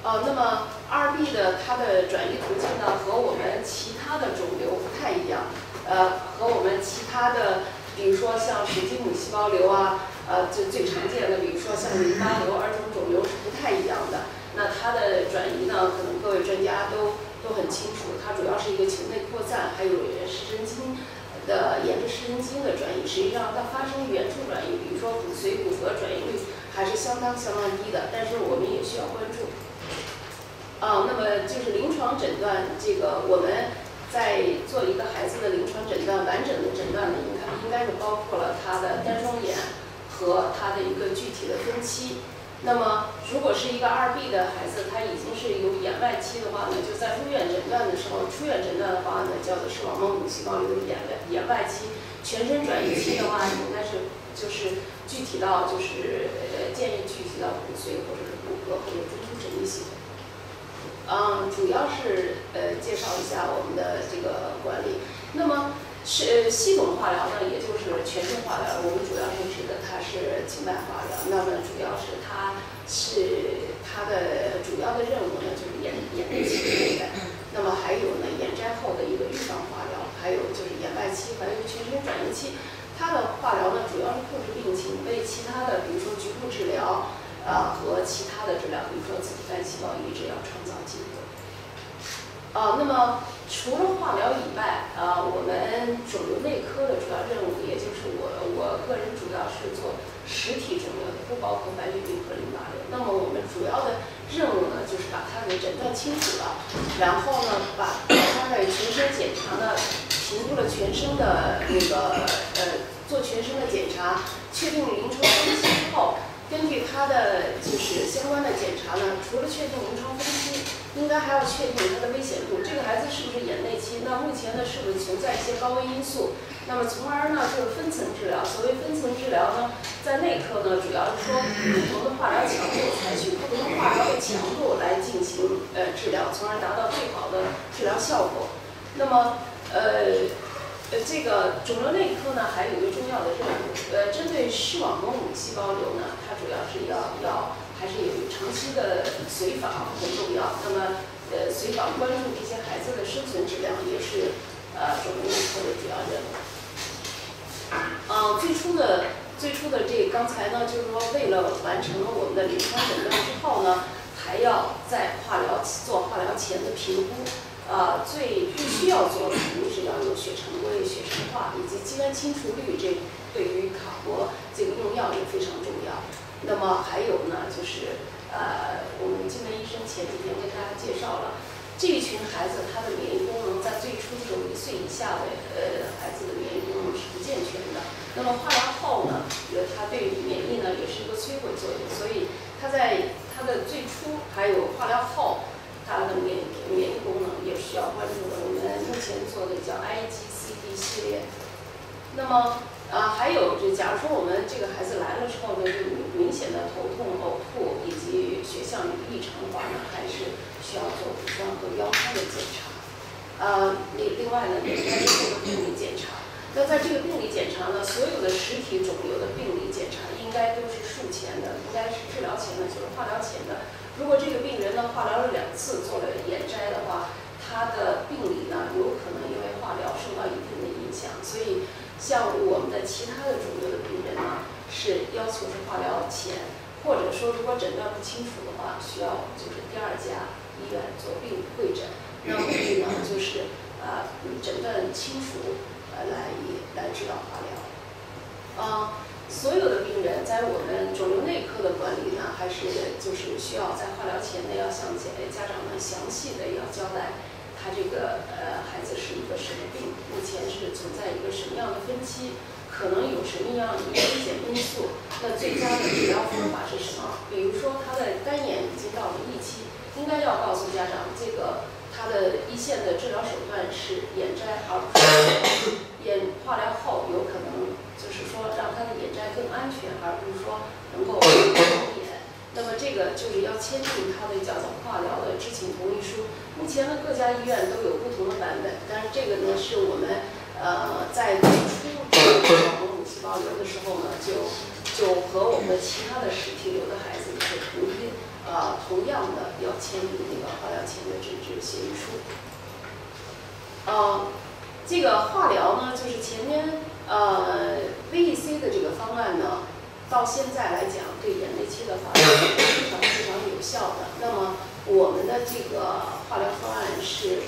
那么2B 的它的转移途径呢，和我们其他的肿瘤不太一样，和我们其他的，比如说像水晶母细胞瘤啊，就最常见的，比如说像淋巴瘤、儿童肿瘤是不太一样的。那它的转移呢，可能各位专家都很清楚，它主要是一个球内扩散，还有视神经的沿着视神经的转移，实际上它发生原处转移，比如说骨髓、骨骼转移率还是相当低的，但是我们也需要关注。那么就是临床诊断，这个我们在做一个孩子的临床诊断，完整的诊断呢，应该是包括了他的单双眼和他的一个具体的分期。那么如果是一个2B 的孩子，他已经是有眼外期的话呢，就在入院诊断的时候，出院诊断的话呢，叫做视网膜母细胞瘤的眼外期。全身转移期的话，应该是就是具体到就是建议具体到骨髓或者是骨骼或者中枢神经系统。主要是介绍一下我们的这个管理。那么是系统化疗呢，也就是全身化疗，我们主要是指的它是静脉化疗。那么主要是它的主要的任务呢，就是眼内期的内感。那么还有呢，眼摘后的一个预防化疗，还有就是眼外期，还有全身转移期。它的化疗呢，主要是控制病情，为其他的，比如说局部治疗。和其他的治疗，比如说子干细胞移植要创造机会。那么除了化疗以外，我们肿瘤内科的主要任务，也就是我个人主要是做实体肿瘤的，不包括白血病和淋巴瘤。那么我们主要的任务呢，就是把它给诊断清楚了，然后呢，把它的全身检查呢，评估了全身的那个做全身的检查，确定临床分期之后。根据它的就是相关的检查呢，除了确定临床分期，应该还要确定它的危险度。这个孩子是不是眼内期？那目前呢，是不是存在一些高危因素？那么从而呢，就是分层治疗。所谓分层治疗呢，在内科呢，主要是说不同的化疗强度，采取不同的化疗的强度来进行治疗，从而达到最好的治疗效果。那么这个肿瘤内科呢，还有一个重要的任务，针对视网膜母细胞瘤呢，它主要是要还是有长期的随访很重要。那么随访关注这些孩子的生存质量，也是肿瘤内科的主要任务。最初的这刚才呢，就是说为了完成了我们的临床诊断之后呢，还要在做化疗前的评估。最必须要做的肯定是要有血常规、血常化以及肌酐清除率，这对于卡活这个用药也非常重要。那么还有呢，就是我们金梅医生前几天跟大家介绍了，这一群孩子他的免疫功能在最初的时候1岁以下的孩子的免疫功能是不健全的。那么化疗后呢，它对免疫呢也是一个摧毁作用，所以它在它的最初还有化疗后。它的免疫功能也需要关注的。我们目前做的叫 IgCD 系列。那么还有假如说我们这个孩子来了之后呢，就明显的头痛、呕吐以及血象异常的话呢，还是需要做乳酸和腰酸的检查。另外呢，也应该做个病理检查。那在这个病理检查呢，所有的实体肿瘤的病理检查应该都是术前的，应该是治疗前的，就是化疗前的。如果这个病人呢化疗了2次，做了眼摘的话，他的病理呢有可能因为化疗受到一定的影响。所以，像我们的其他的肿瘤的病人呢，是要求是化疗前，或者说如果诊断不清楚的话，需要就是第2家医院做病理会诊。那目的呢就是诊断清楚，来指导化疗。所有的病人在我们肿瘤内科的管理呢，还是就是需要在化疗前呢，要向家长们详细的要交代他这个孩子是一个什么病，目前是存在一个什么样的分期，可能有什么样的危险因素，那最佳的治疗方法是什么？比如说他的单眼已经到了1期，应该要告诉家长，这个他的1线的治疗手段是眼摘，而不是化疗后有可能就是说让他的眼摘更安全，而不是说能够保眼。那么这个就是要签订他的叫做化疗的知情同意书。目前呢，各家医院都有不同的版本，但是这个呢是我们在最初细胞瘤的时候呢，就和我们的其他的实体瘤的孩子是同样的要签订那个化疗前的诊治协议书。这个化疗呢，就是前面VEC 的这个方案呢，到现在来讲，对眼内切的化疗是非常非常有效的。那么我们的这个化疗方案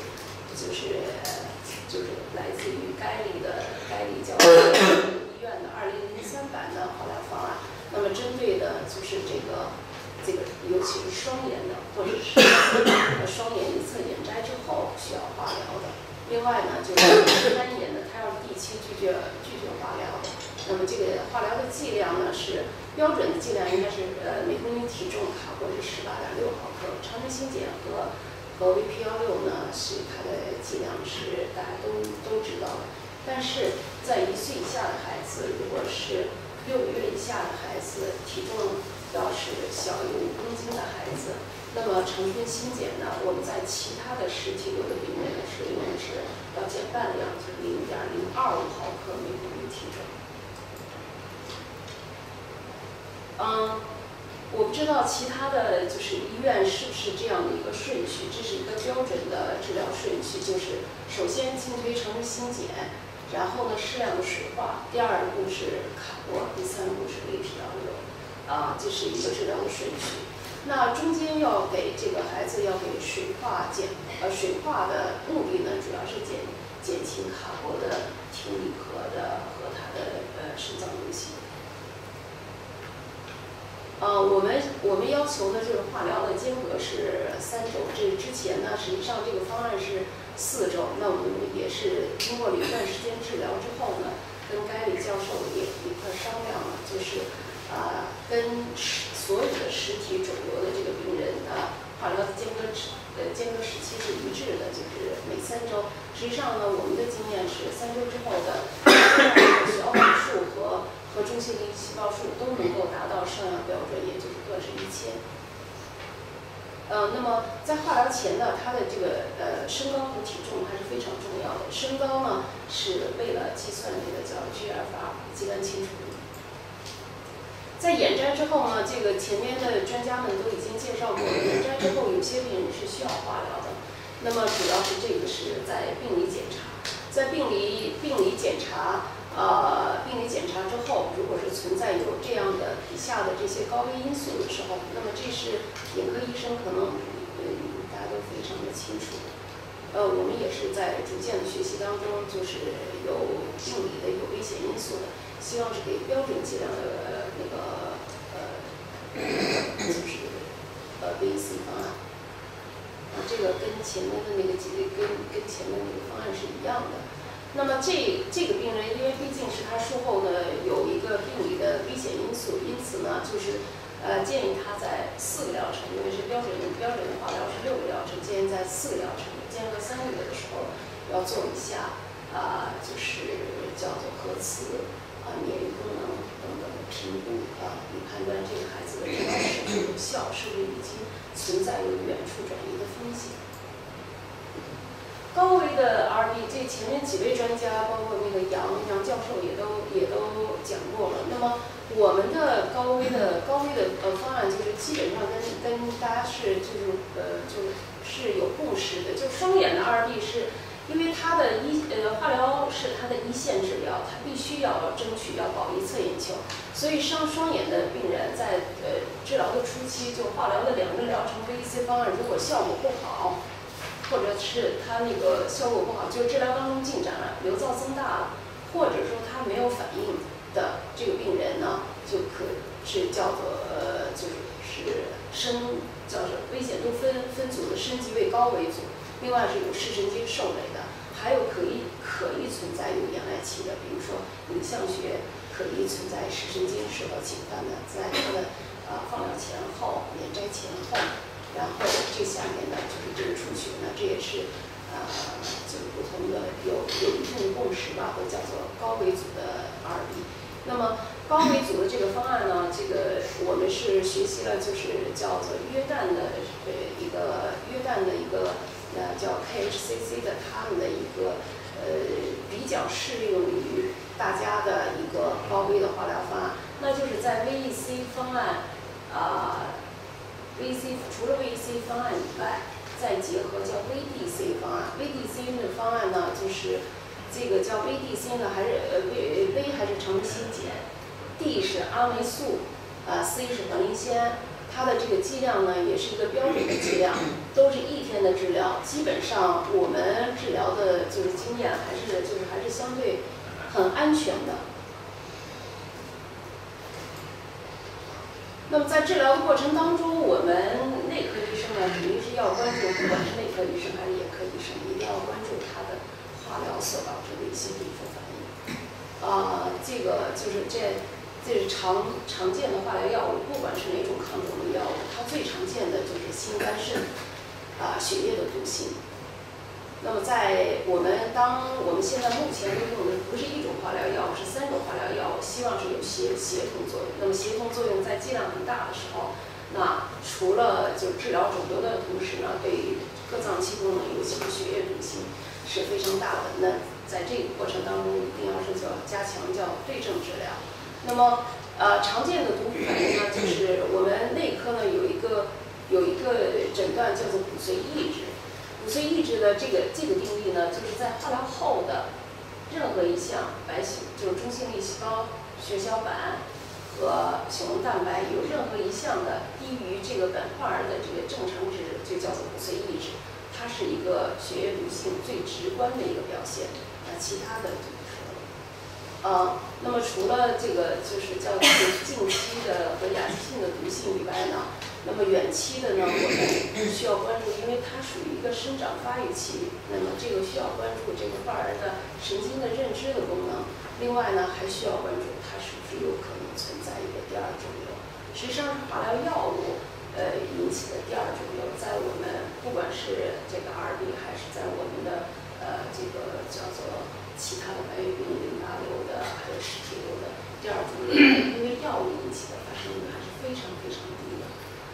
就是来自于该理教授医院的2003版的化疗方案。那么针对的就是这个，尤其是双眼的，或者是双眼一侧眼摘之后需要化疗的。另外呢，就是单眼的，它要是第7拒绝化疗的。那么这个化疗的剂量呢是标准的剂量，应该是每公斤体重卡铂是18.6毫克，长针新碱和VP16呢是它的剂量是大家都知道的。但是在1岁以下的孩子，如果是6个月以下的孩子，体重要是小于5公斤的孩子，那么长春新碱呢，我们在其他的实体瘤的病人是用的是要减半量，就是0.025毫克每公斤体重。我不知道其他的就是医院是不是这样的一个顺序，这是一个标准的治疗顺序，就是首先进推长春新碱，然后呢适量的水化，第2步是卡铂，第3步是VP16，这是一个治疗的顺序。那中间要给这个孩子要给水化的目的呢，主要是减轻卡铂的听力和它的肾脏流行。我们要求的这个化疗的间隔是3周，这之前呢，实际上这个方案是4周。那我们也是经过了一段时间治疗之后呢，跟该理教授也一块商量了，就是跟所有的实体肿瘤的这个病人的化疗的间隔时期是一致的，就是每3周。实际上呢，我们的经验是3周之后的小手术和中性粒细胞数都能够达到上样标准，也就是各是1000。那么在化疗前呢，它的这个身高和体重还是非常重要的。身高呢是为了计算这个叫 GFR 肌酐清除率。在眼摘之后呢，这个前面的专家们都已经介绍过了，眼摘之后有些病人是需要化疗的。那么主要是这个是在病理检查，在病理检查之后，如果是存在有这样的以下的这些高危因素的时候，那么这是眼科医生可能大家都非常的清楚。我们也是在逐渐的学习当中，就是有病理的有危险因素的，希望是给标准剂量的就是VEC 方案。这个跟前面的那个跟前面那个方案是一样的。那么这个病人，因为毕竟是他术后呢有一个病理的危险因素，因此呢就是建议他在4个疗程，因为是标准的化疗是6个疗程，建议在4个疗程间隔3个月的时候要做一下就是叫做核磁免疫功能等等的评估以判断这个孩子的治疗是否有效，是不是已经存在有远处转移的风险。高危的 RB， 这前面几位专家，包括那个杨教授也都讲过了。那么我们的高危的方案就是基本上跟大家就是有共识的，就双眼的 RB 是因为它的化疗是它的1线治疗，它必须要争取要保一侧眼球，所以双眼的病人在治疗的初期，就化疗的2个疗程 VEC 方案如果效果不好，或者是他那个效果不好，就是治疗当中进展了，瘤灶增大了，或者说他没有反应的这个病人呢，就可是叫做叫做危险度分组的深级为高危组，另外是有视神经受累的，还有可疑存在有眼外期的，比如说影像学可疑存在视神经受到侵犯的，在他的放疗前后、眼摘前后。然后这下面呢就是这个出血呢，这也是就是不同的有一定的共识吧，都叫做高危组的 RB。那么高危组的这个方案呢，这个我们是学习了，就是叫做约旦的一个叫 KHCC 的他们的一个比较适用于大家的一个高规的化疗方案，那就是在 VEC 方案VEC 除了 VEC 方案以外，再结合叫 VDC 方案。VDC 的方案呢，就是这个叫 VDC 呢，还是V 还是成新碱 ，D 是阿霉素，C 是环磷酰。它的这个剂量呢，也是一个标准的剂量，都是1天的治疗。基本上我们治疗的就是经验还是相对很安全的。那么在治疗的过程当中，我们内科医生呢，肯定是要关注，不管是内科医生还是眼科医生，一定要关注他的化疗所导致的一些并发反应。这个就是这是常见的化疗药物，不管是哪种抗肿的药物，它最常见的就是心肝肾血液的毒性。那么当我们现在目前用的不是1种化疗药物，是3种化疗药物，希望是有协同作用。那么协同作用在剂量很大的时候，那除了就治疗肿瘤的同时呢，对各脏器功能，尤其是血液毒性是非常大的。那在这个过程当中，一定要是加强对症治疗。那么常见的毒副反应呢，就是我们内科呢有一个诊断叫做骨髓抑制。骨髓抑制的这个定义呢，就是在化疗后的任何一项就是中性粒细胞、血小板和血红蛋白有任何一项的低于这个苯化儿的这个正常值，就叫做骨髓抑制。它是一个血液毒性最直观的一个表现。其他的就不说了。那么除了这个就是叫近期的和亚急性的毒性以外呢，那么远期的呢，我们需要关注，因为它属于一个生长发育期，那么这个需要关注这个患儿的神经的认知的功能。另外呢，还需要关注它是不是有可能存在一个第二肿瘤。实际上是化疗药物引起的第二肿瘤，在我们不管是这个RB还是在我们的这个叫做其他的白血病、淋巴瘤的，还有实体瘤的第二种瘤，因为药物引起的发生率还是非常非常低的。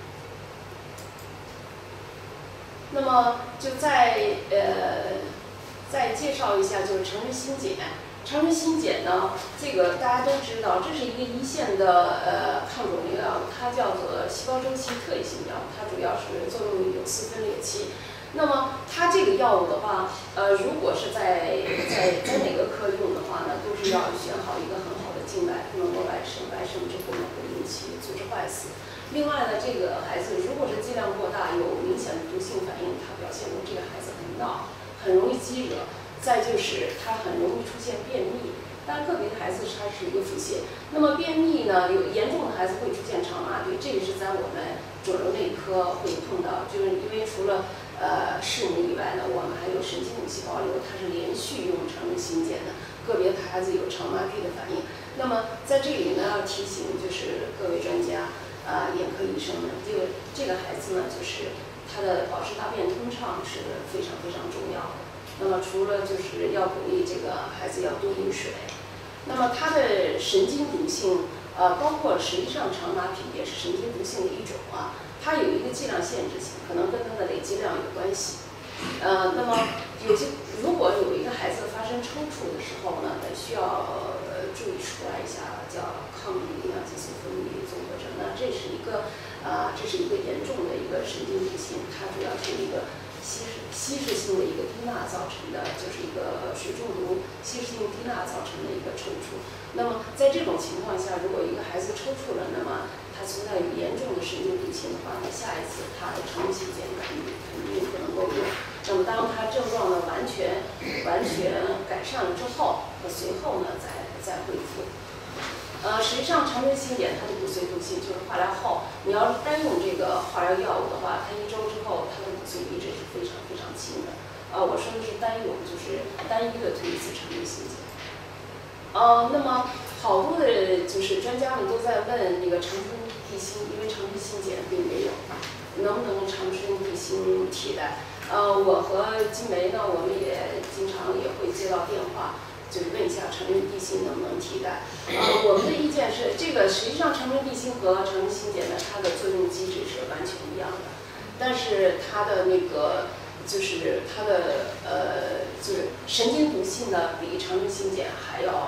那么就再介绍一下，就是成人心碱。成人心碱呢，这个大家都知道，这是一个一线的抗肿瘤药物，它叫做细胞周期特异性药物，它主要是作用于有丝分裂期。那么它这个药物的话，如果是在哪个科用的话呢，都是要选好一个很好的静脉，不能够外渗之后呢会引起组织坏死。另外呢，这个孩子如果是剂量过大，有明显的毒性反应，它表现出这个孩子很闹，很容易激惹。再就是他很容易出现便秘，但个别的孩子它是一个腹泻。那么便秘呢，有严重的孩子会出现肠麻痹，这个是在我们肿瘤内科会碰到，就是因为除了室母以外呢，我们还有神经母细胞瘤，它是连续用成人心碱的，个别的孩子有肠麻痹的反应。那么在这里呢，要提醒就是各位专家眼科医生们，这个孩子呢，就是他的保持大便通畅是非常非常重要的。那么除了就是要鼓励这个孩子要多饮水，那么它的神经毒性包括实际上肠麻痹也是神经毒性的一种它有一个剂量限制性，可能跟它的累积量有关系。那么如果有一个孩子发生抽搐的时候呢，需要注意出来一下叫抗营养激素分泌综合症。那这是一个严重的一个神经毒性，它主要是一个稀释性的一个低钠造成的，就是一个水中毒，稀释性低钠造成的一个抽搐。那么在这种情况下，如果一个孩子抽搐了，那么他存在有严重的神经毒性的话，那下一次他的成人心碱肯定不能够用。那么当他症状呢完全改善了之后，随后呢再恢复。实际上成人心碱它的骨髓毒性就是化疗后，你要是单用这个化疗药物的话，它1周之后它的骨髓移植是非常非常轻的。我说的是单用，就是单一的推一次成人心碱。那么好多的就是专家们都在问那个长春地心，因为长春心碱并没有，能不能长春地心替代？我和金梅呢，我们也经常也会接到电话。就是问一下成人地心能不能替代？我们的意见是，这个实际上成人地心和成人心碱呢，它的作用机制是完全一样的，但是它的那个就是它的就是神经毒性呢，比成人心碱还要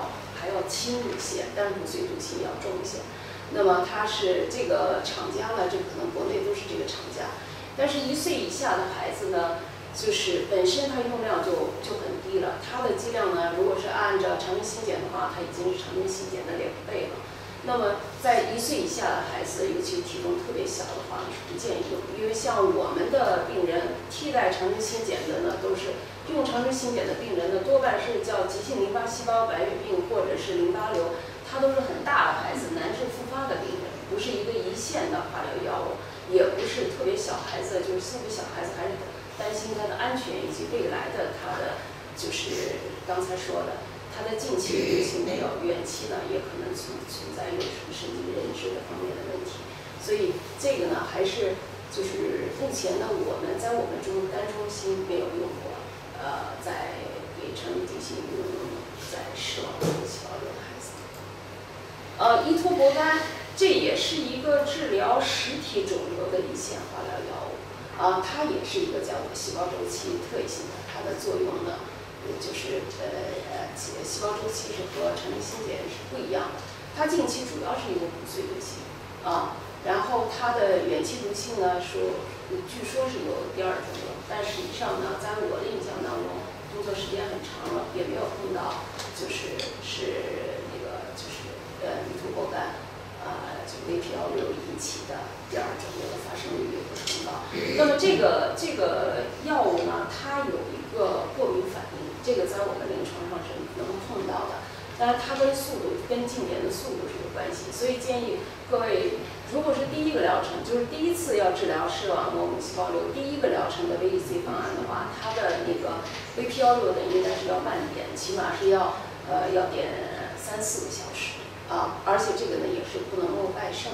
还要轻一些，但是骨髓毒性要重一些。那么它是这个厂家呢，这可能国内都是这个厂家，但是1岁以下的孩子呢，就是本身它用量就很低了，它的剂量呢，如果是按照常规新检的话，它已经是常规新检的2倍了。那么在1岁以下的孩子，尤其体重特别小的话，是不建议用，因为像我们的病人替代常规新检的呢，都是用常规新检的病人呢，多半是叫急性淋巴细胞白血病或者是淋巴瘤，它都是很大的孩子，难治复发的病人，不是一个一线的化疗药物，也不是特别小孩子，就是特别小孩子还是担心他的安全以及未来的他的就是刚才说的。它的近期流行没有，远期呢也可能存在有什么神经认知的方面的问题，所以这个呢还是就是目前呢我们在我们肝中心没有用过，在给常规毒性用在视网膜细胞瘤的孩子，依托博肝这也是一个治疗实体肿瘤的一线化疗药物，它也是一个叫细胞周期特异性的，它的作用呢。就是细胞周期是和常规新检是不一样的，它近期主要是一个骨髓毒性然后它的远期毒性呢据说是有第2种了，但实际上呢，在我的印象当中，工作时间很长了，也没有碰到就是那个就是依托博肝就VP16引起的第2种瘤的发生率也不是很高。那么这个药物呢，它有一个过敏反应。这个在我们临床上是能碰到的，当然它跟速度、跟进检的速度是有关系，所以建议各位，如果是第1个疗程，就是第1次要治疗视网膜母细胞瘤，第1个疗程的 VEC 方案的话，它的那个 VP16的应该是要慢点，起码是要点3-4个小时而且这个呢也是不能够外胜。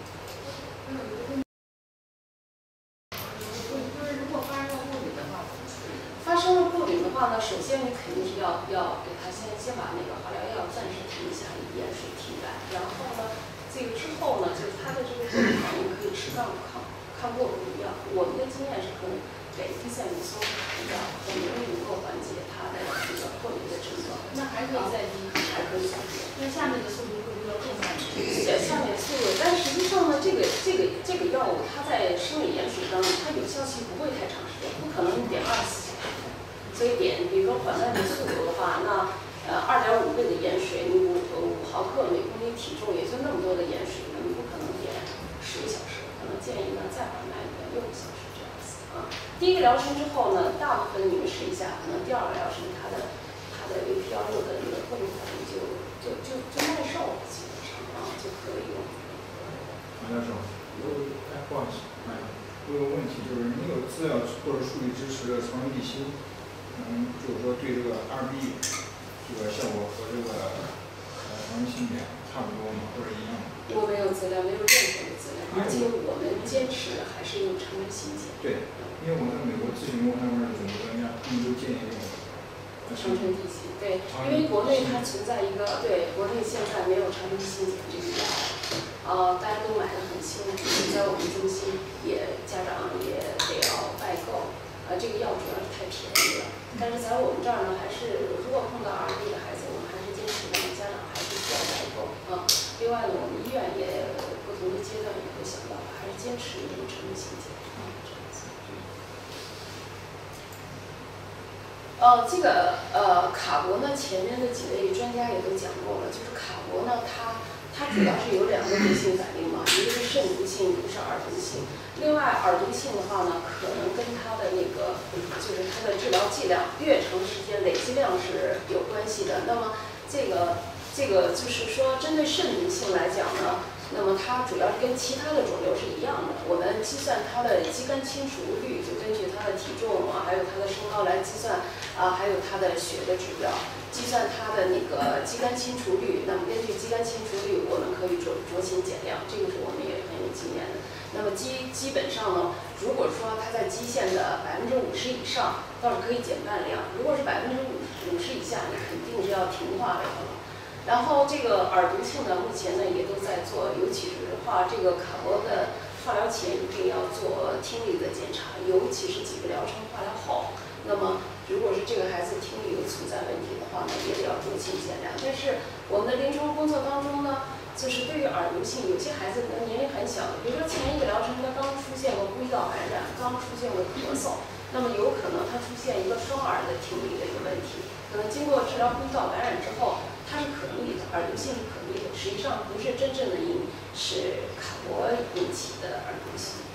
发生了过敏的话呢，首先你肯定是要给他先把那个化疗药暂时停一下，以盐水替代。然后呢，这个之后呢，就是他的这个过敏反应可以适当的抗过敏药。我们的经验是可能给地塞米松比较很容易能够缓解他的这个过敏的症状。 那还可以再低， 还可以再低。 那下面的速度会不会要更慢一点？ 下面速度，但实际上呢，这个药物它在生理盐水当中，它有效期不会太长时间，不可能1.24小时。所以比如说缓慢的速度的话，那2.5倍的盐水，你5毫克每公斤体重，也就那么多的盐水，你不可能点10个小时，可能建议呢再缓慢一点，6个小时这样子第1个疗程之后呢，大部分你们试一下，可能第2个疗程它的 VP16的那个过敏反应就耐受了，基本上就可以用。 马教授，不好意思，我有个问题，就是你有资料或者数据支持的长期地心，就是说对这个2B 这个效果和这个常规新检差不多吗，或者一样吗？ 我没有资料，没有任何的资料，而且我们坚持的还是用常规新检。 对，因为我在美国咨询过他们的肿瘤专家，他们都建议用长程地心，对，因为国内它存在一个，对，国内现在没有常规新检这个药，大家都买的很清楚，在我们中心家长也得要代购，这个药主要是太便宜了。但是在我们这儿呢，还是如果碰到2B的孩子，我们还是坚持我们家长还是需要代购另外呢，我们医院也不同的阶段也会想到，还是坚持用常规新检这样子。这个卡铂呢，前面的几位专家也都讲过了，就是卡铂呢，它主要是有2个毒性反应嘛，一个是肾毒性，一个是耳毒性。另外耳毒性的话呢，可能跟它的那个就是它的治疗剂量越长时间累积量是有关系的。那么这个就是说，针对肾毒性来讲呢，那么它主要是跟其他的肿瘤是一样的。我们计算它的肌酐亲除率，就根据它的体重还有它的身高来计算还有它的血的指标，计算它的那个肌酐亲除率。那么根据肌酐亲除率，我们可以酌情减量，这个是我们也很有经验的。那么基本上呢，如果说它在基线的50%以上，倒是可以减半量；如果是50%以下，你肯定是要停化疗了。然后这个耳毒性呢，目前呢也都在做，尤其是这个卡铂的化疗前一定要做听力的检查，尤其是几个疗程化疗后。那么如果是这个孩子听力有存在问题的话呢，也得要酌情减量。但是我们的临床工作当中呢，就是对于耳毒性，有些孩子呢年龄很小，比如说前一个疗程他刚出现过呼吸道感染，刚出现过咳嗽，那么有可能他出现一个双耳的听力的一个问题，可能经过治疗呼吸道感染之后，它是可逆的，耳毒性是可逆的，实际上不是真正的是卡铂引起的耳毒性。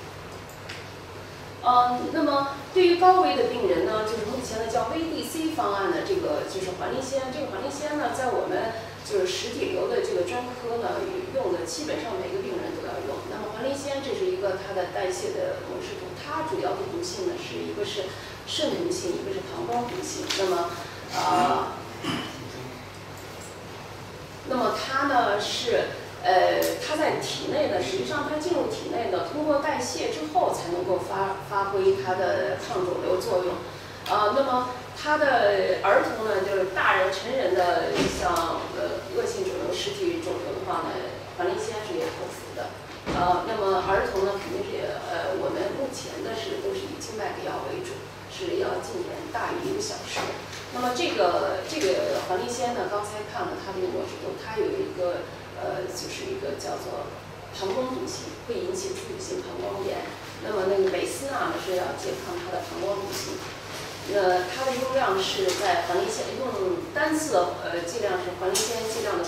那么对于高危的病人呢，就是目前的叫 VDC 方案的这个就是环磷酰，这个环磷酰呢，在我们就是实体瘤的这个专科呢用的，基本上每个病人都要用。那么环磷酰这是一个它的代谢的模式图，它主要的毒性呢是一个是肾毒性，一个是膀胱毒性。那么它呢是。它在体内呢，实际上它进入体内呢，通过代谢之后才能够发挥它的抗肿瘤作用。那么它的儿童呢，就是大人、成人的，像恶性肿瘤、实体肿瘤的话呢，环磷酰是有口服的。那么儿童呢，肯定是我们目前的都是以静脉给药为主，是要禁点大于1个小时。那么这个环磷酰呢，刚才看了它这个模式图，它有一个。就是一个叫做膀胱毒性，会引起处理性膀胱炎。那么那个美司钠呢是要拮抗它的膀胱毒性。它的用量是在环磷酰用单次剂量是环磷酰剂量的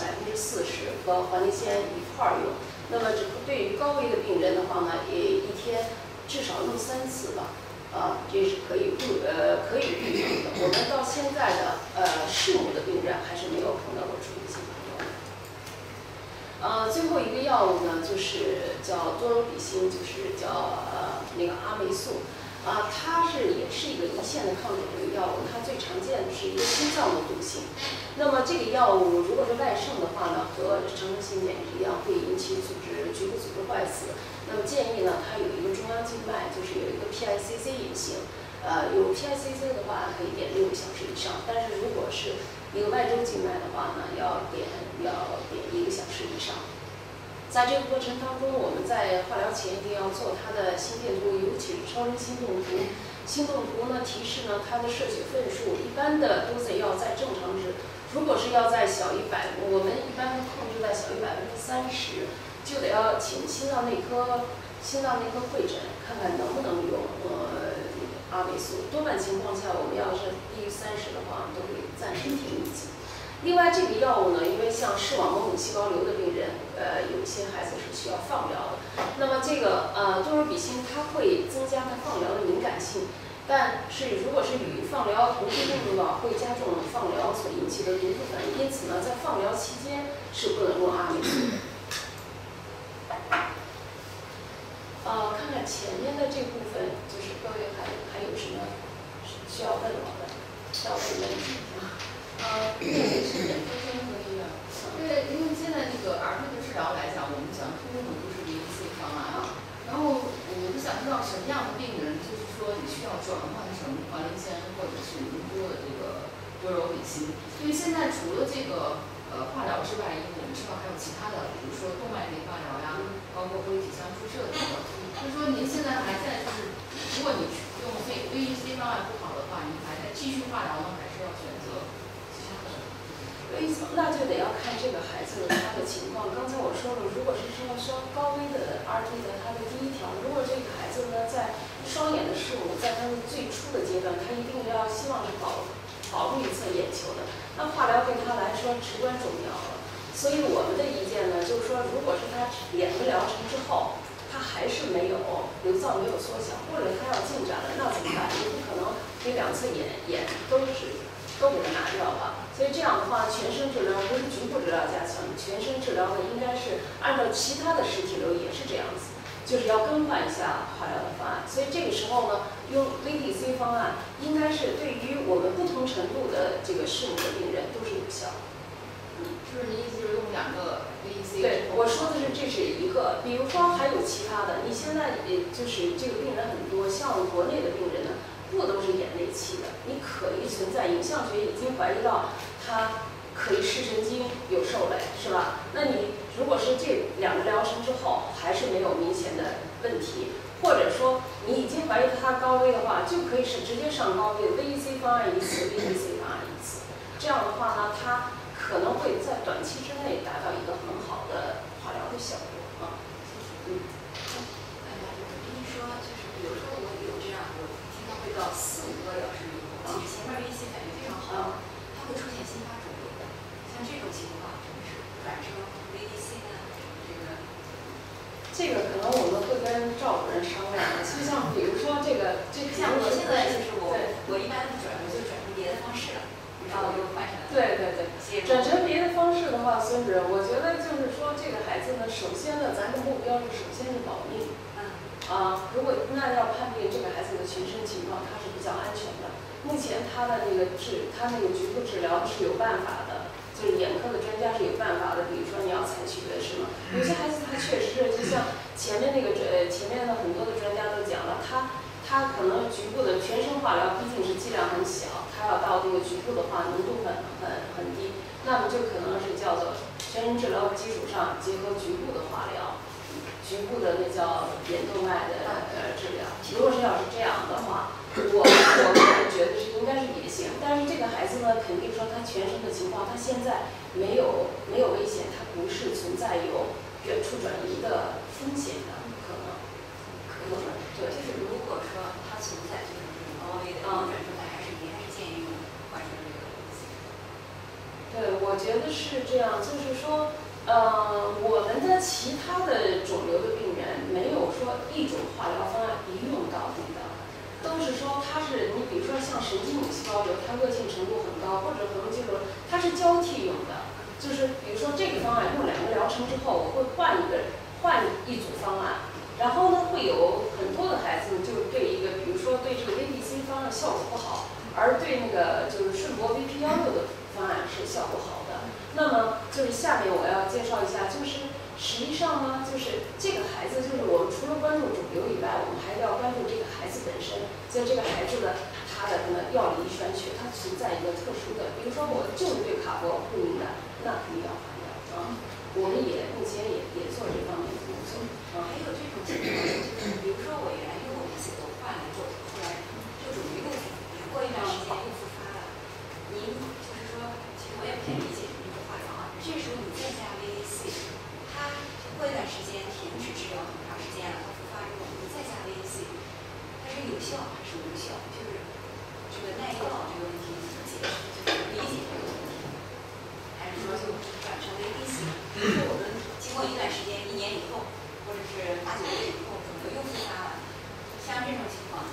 40%和环磷酰一块用。那么对于高危的病人的话呢，也一天至少用3次吧。这是可以预防的。我们到现在的视母的病人还是没有碰到过处理性膀胱炎。最后一个药物呢，就是叫多柔比辛，就是叫那个阿霉素，它也是一个胰腺的抗肿瘤药物，它最常见的是一个心脏的毒性。那么这个药物如果是外胜的话呢，和长程性碱一样，会引起局部组织坏死。那么建议呢，它有一个中央静脉，就是有一个 PICC 引型，有 PICC 的话可以点6个小时以上，但是如果是一个外周静脉的话呢，要点1个小时以上。在这个过程当中，我们在化疗前一定要做它的心电图，尤其是超声心动图。心动图呢提示呢它的摄血分数，一般的都要在正常值。如果是要在小于100，我们一般控制在小于30%，就得要请心脏内科会诊，看看能不能用阿霉素。多半情况下，我们要是低于30的话，都会暂时停一剂。另外，这个药物呢，因为像视网膜母细胞瘤的病人，有一些孩子是需要放疗的。那么这个多柔比辛它会增加它放疗的敏感性，但是如果是与放疗同时用的话，会加重放疗所引起的毒副反应。因此呢，在放疗期间是不能用阿霉素的。看看前面的这部分，就是各位还有什么需要问我的？需要问问题吗？ 是免费生可以的。对，因为现在那个儿童的治疗来讲，我们讲通用的都是VDC方案。然后我就想知道什么样的病人，就是说你需要转换成环磷酰或者是您说的这个多柔比辛。因为现在除了这个化疗之外，因为我们知道还有其他的，比如说动脉内化疗呀，包括玻璃体腔注射等等。就是说您现在还在如果你用VDC方案不好的话，您还在继续化疗呢，还是要选择其他的？ 那就得要看这个孩子他的情况。刚才我说了，如果是稍高危的 RD 的，他的第一条，如果这个孩子呢在双眼的视母在他们最初的阶段，他一定要希望是保住一侧眼球的，那化疗对他来说至关重要了。所以我们的意见呢，就是说，如果是他2个疗程之后，他还是没有瘤灶没有缩小，或者他要进展了，那怎么办？你不可能给2侧眼都给它拿掉吧。所以这样的话，全身治疗不是局部治疗加强，全身治疗呢应该是按照其他的实体瘤也是这样子，就是要更换一下化疗的方案。所以这个时候呢，用 VDC 方案应该是对于我们不同程度的这个视母的病人都是有效。 就是你意思就是用2个 VDC？ 对，我说的是这是一个，比如说还有其他的，你现在就是这个病人很多，像国内的病人呢。不都是眼内气的，你可以存在，影像学已经怀疑到它可以视神经有受累，是吧？那你如果是这2个疗程之后还是没有明显的问题，或者说你已经怀疑它高危的话，就可以是直接上高危的 VEC 方案1次 ，VEC 方案1次。这样的话呢，它可能会在短期之内达到一个很好的化疗的效果啊。 你说就是，比如说我有这样，我经常会到4、5个疗程以后，其实前面VEC感觉非常好，它会出现新发肿瘤。像这种情况，是转成 VEC 呢？ 这个可能我们会跟赵主任商量。就像比如说像我现在就是我一般转，我就转成别的方式了。 对，转成别的方式的话，孙主任，我觉得就是说这个孩子呢，首先呢，咱的目标是首先是保命。如果那要判定这个孩子的全身情况，他是比较安全的。目前他的那个局部治疗是有办法的，就是眼科的专家是有办法的。比如说你要采取的什么，有些孩子他确实是，就像前面的很多的专家都讲了，他可能局部的全身化疗毕竟是剂量很小，他要到这个局部的话浓度很低，那么就可能是叫做全身治疗基础上结合局部的化疗，局部的那叫眼动脉的治疗。如果是要是这样的话，我个人觉得是应该是也行。但是这个孩子呢，肯定说他全身的情况，他现在没有危险，他不是存在有远处转移的风险的可能。 对，就是如果说它存在就是这种高危的转出来，你还是建议用换成这个东西。 对，我觉得是这样，就是说，我们的其他的肿瘤的病人没有说一种化疗方案一用到底的，都是说你比如说像神经母细胞瘤，它恶性程度很高，或者可能就是它是交替用的，就是比如说这个方案用2个疗程之后，我会换一组方案。然后呢，会有很多的孩子就是对比如说对这个 VPC 方案效果不好，而对那个就是顺铂 VP16的方案是效果好的。那么就是下面我要介绍一下，就是实际上呢，就是这个孩子，就是我们除了关注肿瘤以外，我们还要关注这个孩子本身，就这个孩子的他的什么药理遗传学，它存在一个特殊的，比如说我就是对卡铂不敏感，那肯定要化疗啊。我们目前也做这方面的工作。 还有这种情况，就是比如说我原来用过VC都换了后来这种过一段时间又复发了，您就是说，其实我也不太理解这个化疗啊。这时候你再加 VC， 它过一段时间停止治疗很长时间了，它复发之后你再加 VC， 它是有效还是无效？就是这个耐药这个问题怎么解释？就是理解这个问题，还是说就转成为 VC？ 比如说我们经过一段时间，1年以后。或者是8、9个月以后，肿瘤又复发了，像这种情况，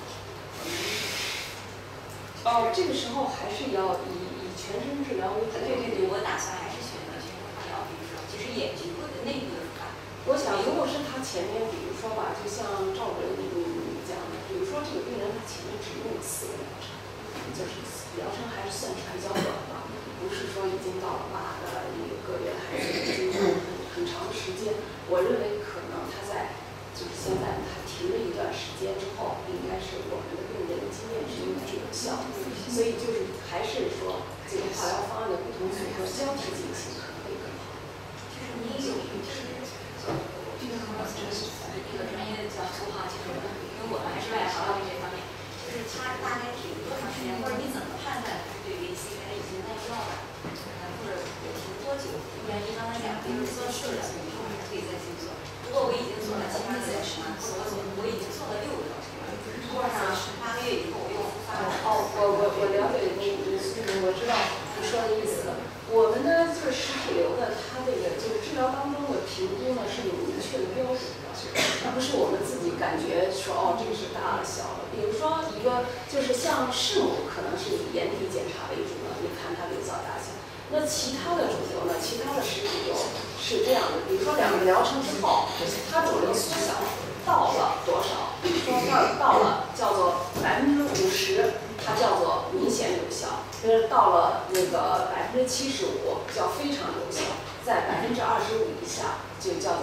这个时候还是要以全身治疗为主。 对，我打算还是选择全身化疗，比如说，其实也局部的内部的复发。 我想，如果是他前面，比如说吧，就像赵主任你讲的，比如说这个病人他前面只用了4个疗程，就是疗程还是算是比较短的，不是说已经到了8个月，还是已经很长的时间。我认为可能他就是现在他停了一段时间之后，应该是我们的病人的经验是应该是有效的，所以就是还是说这个化疗方案的不同组合交替进行可能会更好。 就是你有就是这个可能就是那个专业的角度哈，就是因为我们还是外行这方面，就是他大概停多长时间，或者你怎么判断他是对 VC 他已经耐药了，或者停多久？你刚才讲就是说是的，以后还是可以再去做。如果我已经做了7、8个月了，我已经做了6个疗程了，过上8个月以后我又复发了。 我了解你，我知道你说的意思。我们呢就是实体瘤的，它这个就是治疗当中的评估呢是有明确的标准的，而不是我们自己感觉说这个是大了小了。比如说一个就是像视母，可能是以眼底检查为主的，你看它瘤灶大小。那其他的肿瘤呢？其他的实体瘤是这样的，比如说2个疗程之后，它肿瘤缩小到了多少？比如说到了叫做50%，它叫做明显有效；到了那个75%，叫非常有效；在25%以下，就叫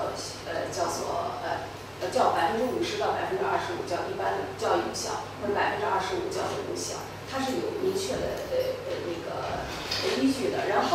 50%到25%叫一般的叫有效，或者25%叫做无效。它是有明确的那个依据的。然后它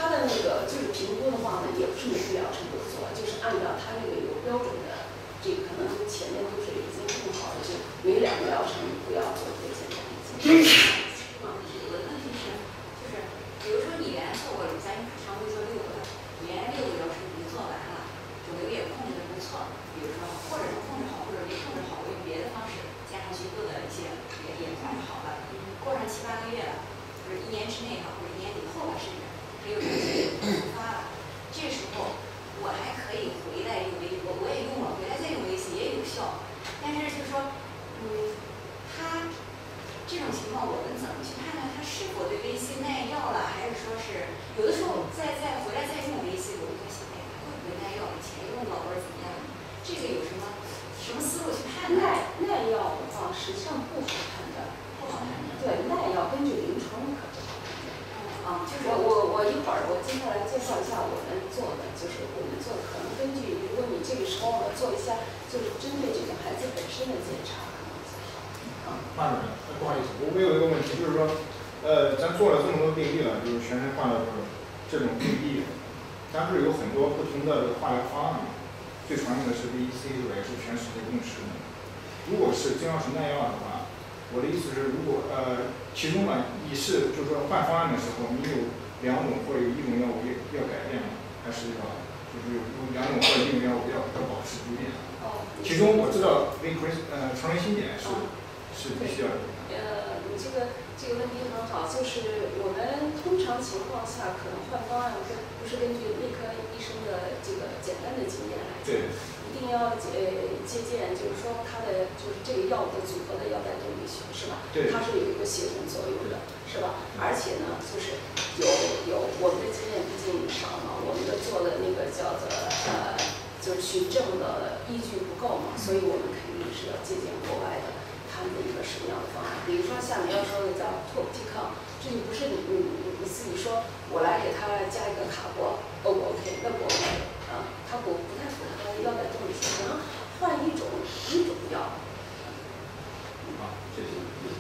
它的那个就是评估的话呢，也不是每个疗程都做，就是按照它那个有标准的，这个可能前面都是已经定好了，就每2个疗程不要做这个检查。 我的问题是，就是比如说你原来做过，咱常规做6个的，原来6个疗程已经做完了，肿瘤也控制的不错，比如说或者是控制好，或者没控制好，我用别的方式加上去做的一些也算是好了，过上7、8个月了，或者1年之内哈，或者1年以后了，甚至它又突发了，这时候我还可以回来用维，我也用了，回来再用维 C 也有效，但是就是说，它这种情况我们怎么去判断它是否对维 C 耐药了，还是说是有的时候再回来再用维 C，我就在想，哎，会不会耐药？以前用了或者怎么样？这个有什么思路去判断？ 耐药的话，实际上不好判断， 不好判断。 对，耐药根据临床可不好判断。就是我一会儿我接下来介绍一下我们做的，就是我们做的可能根据，如果你这个时候呢做一下，就是针对这个孩子本身的检查可能最好。 换主任，不好意思，我有一个问题，就是说，咱做了这么多病例了，就是全身化的这种病例，咱不是有很多不同的化疗方案吗？最常用的是 VEC 是吧？也是全世界共识的。如果是真要是耐药的话，我的意思是，如果其中呢，你是就是说换方案的时候，你有2种或者有1种药物要改变吗？还是要就是有2种或者1种药物要保持不变？其中我知道成人心碘是必须要的。 你这个问题很好，就是我们通常情况下可能换方案不是根据内科医生的这个简单的经验来讲，一定要借鉴，就是说它的就是这个药物的组合的药代动力学是吧？ 对， 它是有一个协同作用的，是吧？而且呢，就是有我们的经验毕竟少嘛，我们的做的那个叫做就是循证的依据不够嘛，所以我们肯定是要借鉴国外的。他们的一个什么样的方案？比如说像你要说的叫拓皮抗，这就不是你自己说我来给他加一个卡铂 ，O 不 OK？那不 OK 它不太符合它的药代动力学，可能换一种药。 好，谢谢。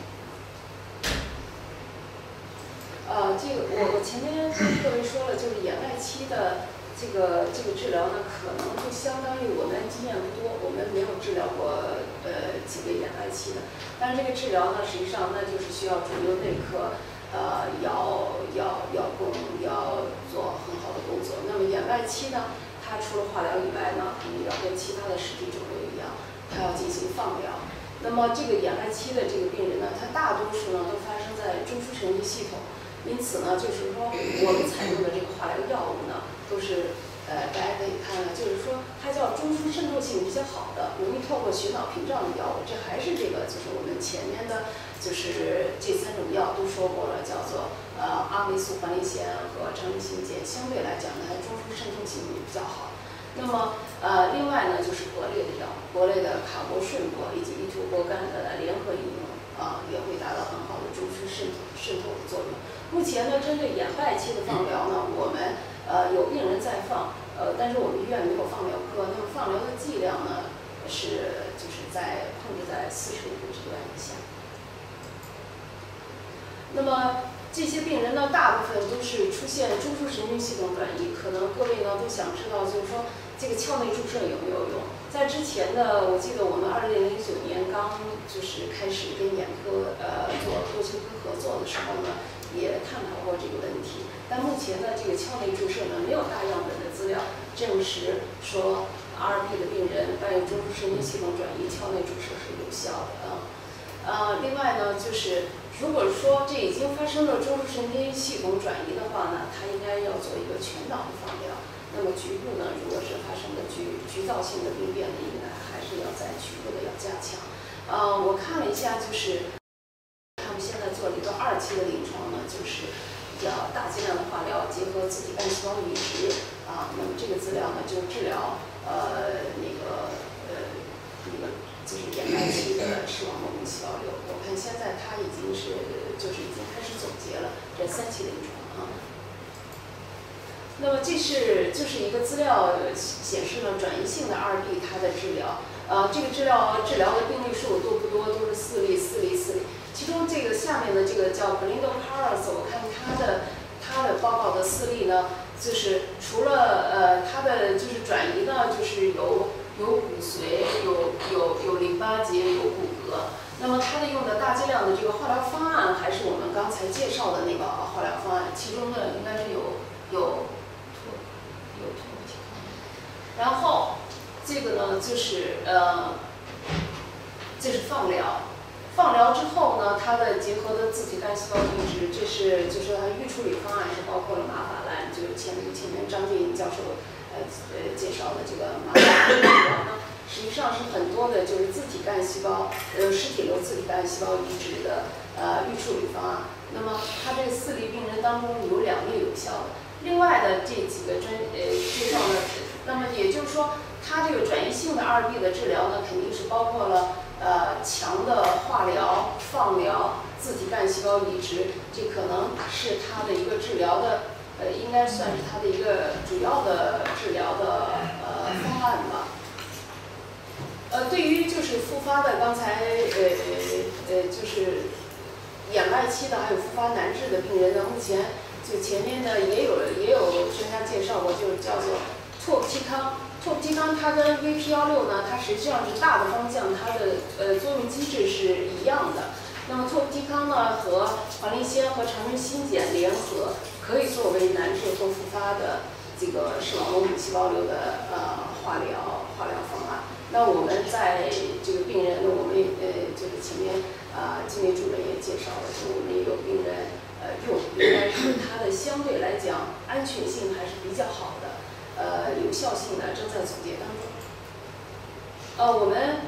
这个我前面跟各位说了，就是眼外期的。这个治疗呢，可能就相当于我们经验不多，我们没有治疗过几个眼外期的。但是这个治疗呢，实际上那就是需要肿瘤内科要做很好的工作。那么眼外期呢，它除了化疗以外呢，肯定要跟其他的实体肿瘤一样，它要进行放疗。那么这个眼外期的这个病人呢，他大多数呢都发生在中枢神经系统。因此呢，就是说我们采用的这个化疗药物呢，都是大家可以看看，就是说它叫中枢渗透性比较好的，容易透过血脑屏障的药物。这还是这个就是我们前面的，就是这3种药都说过了，叫做阿霉素环链酰胺和常用性碱，相对来讲呢，它中枢渗透性比较好。那么另外呢，就是国内的药，国内的卡铂顺铂以及依托铂苷的联合应用也会达到很好的中枢渗透的作用。目前呢，针对眼外期的放疗呢，我们有病人在放，但是我们医院没有放疗科，那么放疗的剂量呢就是控制在40微之端以下。那么这些病人呢，大部分都是出现中枢神经系统转移，可能各位呢都想知道，就是说这个鞘内注射有没有用？在之前的，我记得我们2009年刚就是开始跟眼科做多球科合作的时候呢，也探讨过这个问题。但目前呢，这个鞘内注射呢，没有大样本的资料证实说 RP 的病人伴有中枢神经系统转移，鞘内注射是有效的另外呢，就是如果说这已经发生了中枢神经系统转移的话呢，它应该要做一个全脑的放疗。那么局部呢，如果是发生了局灶性的病变呢，应该还是要在局部的要加强。我看了一下，就是他们现在做了一个2期的临床呢，就是叫大剂量的化疗结合自体干细胞移植那么这个资料呢，就治疗就是眼外期的视网膜红细胞瘤。我看现在它已经开始总结了这3期临床那么就是一个资料显示了转移性的2B 它的治疗，这个治疗的病例数多不多？都是4例。其中这个下面的这个叫 Blindo Paras， 我看它的他的报告的四例呢，就是除了他的就是转移呢，就是有骨髓，有淋巴结，有骨骼。那么他的用的大剂量的这个化疗方案，还是我们刚才介绍的那个化疗方案，其中呢应该是有然后这个呢就是这是放疗。放疗之后呢，它的结合的自体干细胞移植，就是它预处理方案是包括了马法兰，就是前面张建英教授介绍的这个马法兰呢，实际上是很多的就是自体干细胞实体瘤自体干细胞移植的预处理方案。那么它这4例病人当中有2例有效的，另外的这几个介绍呢，那么也就是说，它这个转移性的2B 的治疗呢，肯定是包括了强的化疗、放疗、自体干细胞移植，这可能是它的一个治疗的应该算是它的一个主要的治疗的方案吧。对于就是复发的，刚才就是眼外期的还有复发难治的病人呢，目前就前面呢也有专家介绍过，就叫做拓普替康。拓普替康它跟 VP16呢，它实际上是大的方向，它的作用机制是一样的。那么拓普替康呢和环磷酰和长春新碱联合，可以作为难治或复发的这个视网膜母细胞瘤的化疗方案。那我们在这个病人呢，我们就是前面金梅主任也介绍了，就我们也有病人用，应该是它的相对来讲安全性还是比较好的。有效性呢正在总结当中。我们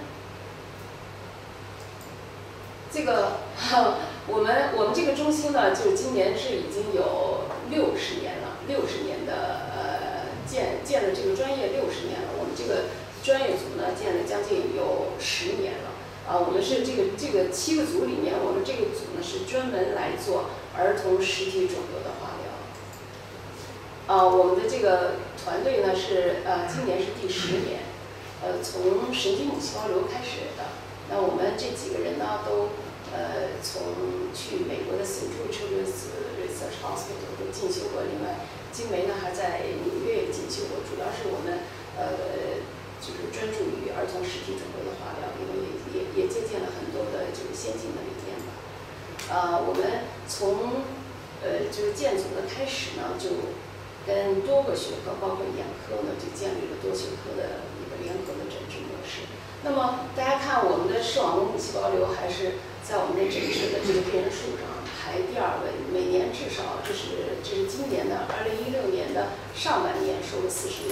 这个我们这个中心呢，就今年是已经有60年了，60年的建了这个专业60年了。我们这个专业组呢建了将近有10年了。我们是这个7个组里面，我们这个组呢是专门来做儿童实体肿瘤的化疗。我们的这个团队呢是今年是第10年，从神经母细胞瘤开始的。那我们这几个人呢都从去美国的 St. Children's Research Hospital 都进修过，另外金梅呢还在纽约也进修过，主要是我们就是专注于儿童实体肿瘤的化疗，因为也借鉴了很多的这个先进的理念吧。我们从就是建组的开始呢，就跟多个学科，包括眼科呢，就建立了多学科的一个联合的诊治模式。那么大家看，我们的视网膜母细胞瘤还是在我们的诊治的这个病人数上排第2位，每年至少这是今年的2016年的上半年收了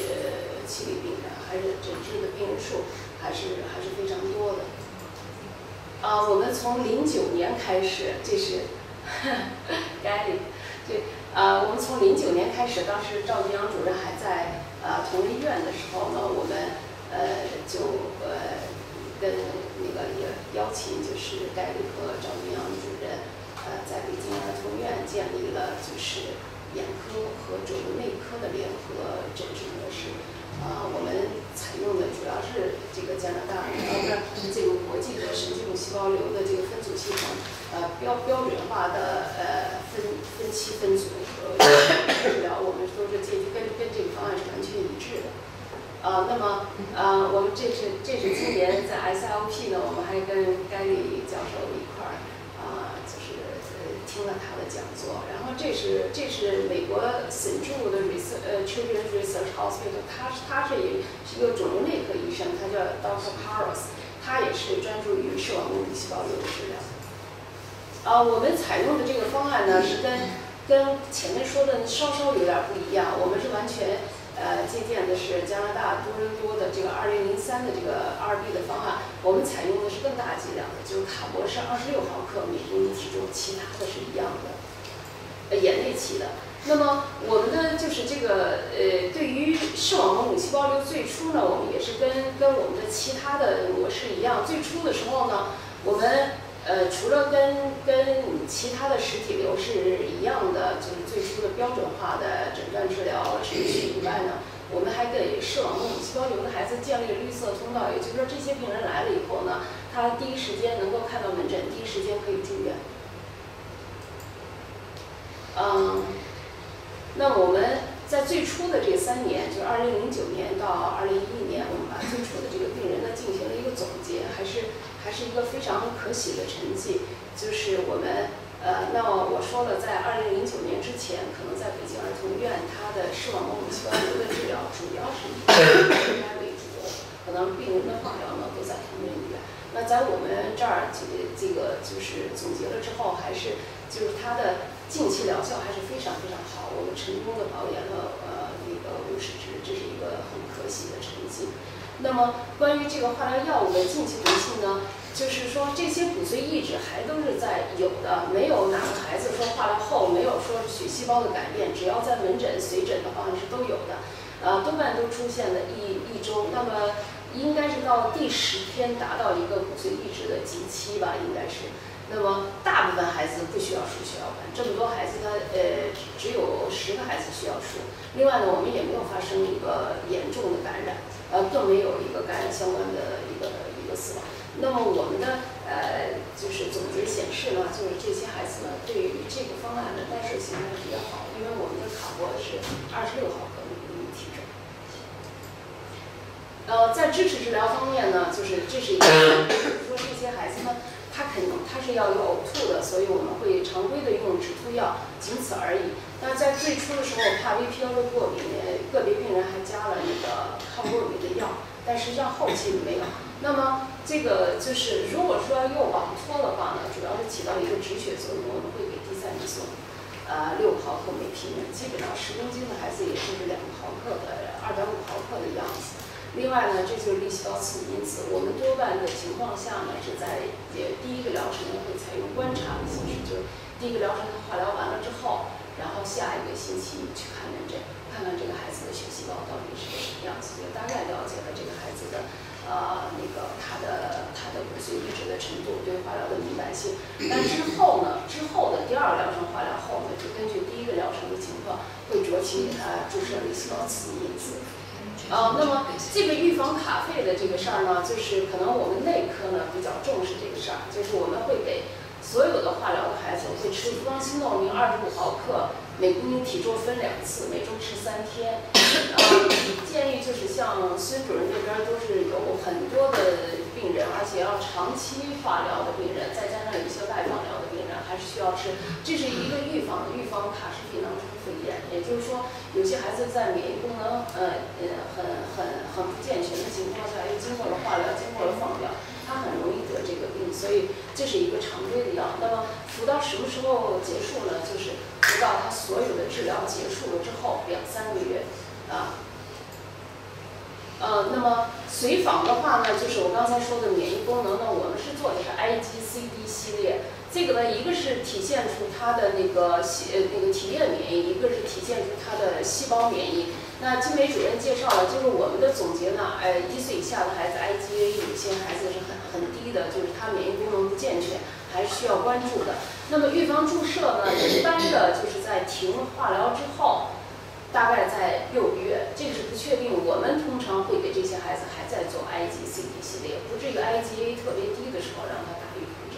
47例病人，还是诊治的病人数还是非常多的。我们从09年开始，这是该对。我们从09年开始，当时赵金阳主任还在同仁医院的时候呢，我们就跟那个也邀请就是盖里和赵金阳主任在北京儿童医院建立了就是眼科和肿瘤内科的联合诊治模式。我们采用的主要是这个加拿大这个国际的神经母细胞瘤的这个分组系统，标准化的分期分组治疗，我们都是跟这个方案是完全一致的。那么我们这是今年在 SLP 呢，我们还跟盖里教授一块儿就是听了他的讲座。然后这是美国St. Jude 的Children's Research Hospital， 他是一个肿瘤内科医生，他叫 Dr. Paros， 他也是专注于视网膜母细胞瘤的治疗。我们采用的这个方案呢，是跟前面说的稍有点不一样。我们是完全借鉴的是加拿大多伦多的这个2003的这个2B 的方案。我们采用的是更大剂量的，就是卡铂是26毫克每公斤体重，其他的是一样的，眼内期的。那么我们的就是这个对于视网膜母细胞瘤，最初呢，我们也是跟我们的其他的模式一样，最初的时候呢，我们除了跟其他的实体瘤是一样的，就是最初的标准化的诊断治疗程序以外呢，我们还给视网膜母细胞瘤的孩子建立了绿色通道，也就是说这些病人来了以后呢，他第一时间能够看到门诊，第一时间可以住院。 那么我们在最初的这3年，就是2009年到2011年，我们把最初的这个病人呢进行了一个总结，还是一个非常可喜的成绩。就是我们那么我说了，在2009年之前，可能在北京儿童医院，它的视网膜母细胞瘤的治疗主要是以该为主，可能病人的化疗呢都在同仁医院。那在我们这儿这个就是总结了之后，还是就是它的近期疗效还是非常非常好，我们成功的保研了那个50支，这是一个很可喜的成绩。那么关于这个化疗药物的近期毒性呢，就是说这些骨髓抑制还都是在有的，没有哪个孩子说化疗后没有说血细胞的改变，只要在门诊随诊的话是都有的，多半都出现了一周，那么应该是到第10天达到一个骨髓抑制的极期吧，应该是。那么大部分孩子不需要输血小板，这么多孩子他只有10个孩子需要输。另外呢，我们也没有发生一个严重的感染，更没有一个感染相关的一个死亡。那么我们的就是总结显示呢，就是这些孩子呢对于这个方案的耐受性还是比较好，因为我们的卡铂是26毫克每公斤体重。在支持治疗方面呢，就是这是一个，就是说这些孩子呢，他是要有呕吐的，所以我们会常规的用止吐药，仅此而已。那在最初的时候，怕 VPL 的过敏，个别病人还加了那个抗过敏的药，但实际上后期没有。那么这个就是如果说要用网托的话呢，主要是起到一个止血作用，我们会给地塞米松，6毫克每平人，基本上10公斤的孩子也就是2毫克的2.5毫克的样子。另外呢，这就是粒细胞刺激因子。我们多半的情况下呢，是在第一个疗程呢会采用观察的形式，就是第一个疗程化疗完了之后，然后下一个星期去看门诊，看看这个孩子的血细胞到底是个什么样子，就大概了解了这个孩子的那个他的骨髓移植的程度，对化疗的敏感性。但之后的第2个疗程化疗后呢，就根据第一个疗程的情况，会酌情给他注射粒细胞刺激因子。那么这个预防卡费的这个事儿呢，就是可能我们内科呢比较重视这个事儿，就是我们会给所有的化疗的孩子会吃复方心动明25毫克，每公斤体重分2次，每周吃3天。建议就是像孙主任这边都是有很多的病人，而且要长期化疗的病人，再加上有一些外放疗的病人，还是需要吃。这是一个预防卡氏吡囊虫肺炎，也就是说，有些孩子在免疫功能很不健全的情况下，又经过了化疗，经过了放疗，他很容易得这个病，所以这是一个常规的药。那么服到什么时候结束呢？就是服到他所有的治疗结束了之后2-3个月。那么随访的话呢，就是我刚才说的免疫功能呢，我们是做的是 IgCD 系列。这个呢，一个是体现出它的那个体液免疫，一个是体现出它的细胞免疫。那金梅主任介绍了，就是我们的总结呢，1岁以下的孩子 IgA 有些孩子是很低的，就是他免疫功能不健全，还是需要关注的。那么预防注射呢，一般的就是在停化疗之后，大概在6个月，这个是不确定。我们通常会给这些孩子还在做 IgCD 系列，不至于 IgA 特别低的时候让他打预防针。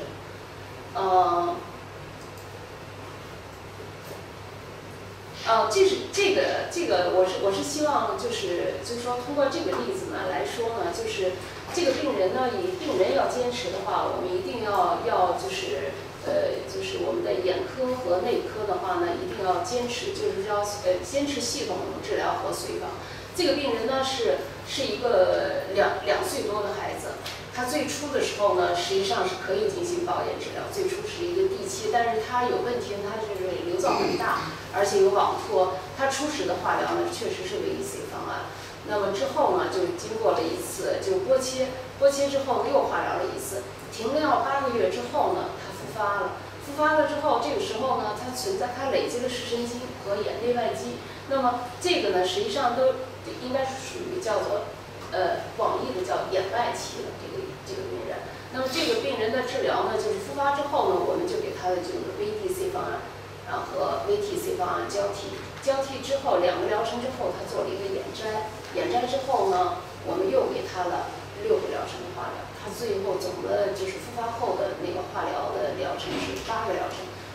这个我是希望就是说通过这个例子呢来说呢，就是这个病人呢，以病人要坚持的话，我们一定要就是我们的眼科和内科的话呢，一定要坚持，就是要坚持系统治疗和随访。这个病人呢是一个2岁多的孩子。他最初的时候呢，实际上是可以进行保研治疗，最初是一个第7，但是他有问题，他就是瘤灶很大，而且有网托。他初始的化疗呢，确实是VEC方案。那么之后呢，就经过了一次就波切之后又化疗了1次，停了药8个月之后呢，他复发了之后，这个时候呢，它累积了视神经和眼内外肌。那么这个呢，实际上都应该是属于叫做广义的叫眼外期的这个病人。那么这个病人的治疗呢，就是复发之后呢，我们就给他的这个 VTC 方案，然后和 VTC 方案交替之后2个疗程之后，他做了一个眼摘之后呢，我们又给他了6个疗程的化疗。他最后总的就是复发后的那个化疗的疗程是8个疗程。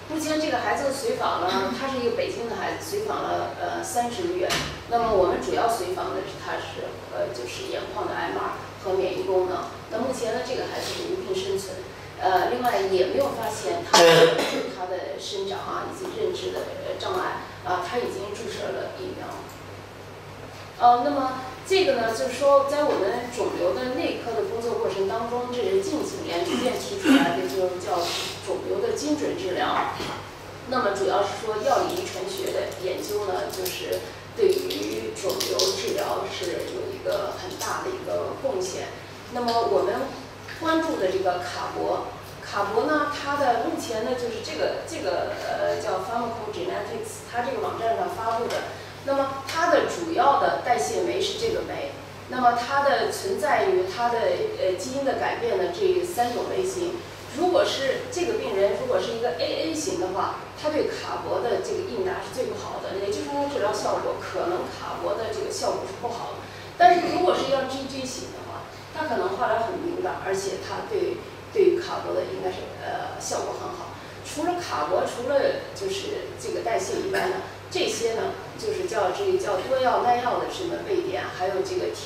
目前这个孩子随访呢，他是一个北京的孩子，随访了30个月。那么我们主要随访的是他是就是眼眶的 MR 和免疫功能。那目前呢，这个孩子是无病生存。另外也没有发现他的生长啊以及认知的障碍啊，他已经注射了疫苗。那么这个呢，就是说在我们肿瘤的内科的工作过程当中，这是近几年逐渐提出来的，就叫肿瘤的精准治疗。那么主要是说药理遗传学的研究呢，就是对于肿瘤治疗是有一个很大的一个贡献。那么我们关注的这个卡博呢，它的目前呢就是这个叫 Pharmacogenetics， 它这个网站上发布的。那么它的主要的代谢酶是这个酶。那么它的存在于它的基因的改变的这3种类型。如果是这个病人如果是一个 AA 型的话，他对卡博的这个应答是最不好的，也就是说治疗效果可能卡博的这个效果是不好的。但是如果是要 GG 型的话，它可能化疗很敏感，而且它对于卡博的应该是效果很好。除了卡博，除了就是这个代谢以外呢，这些呢就是叫多药耐药的什么位点，还有这个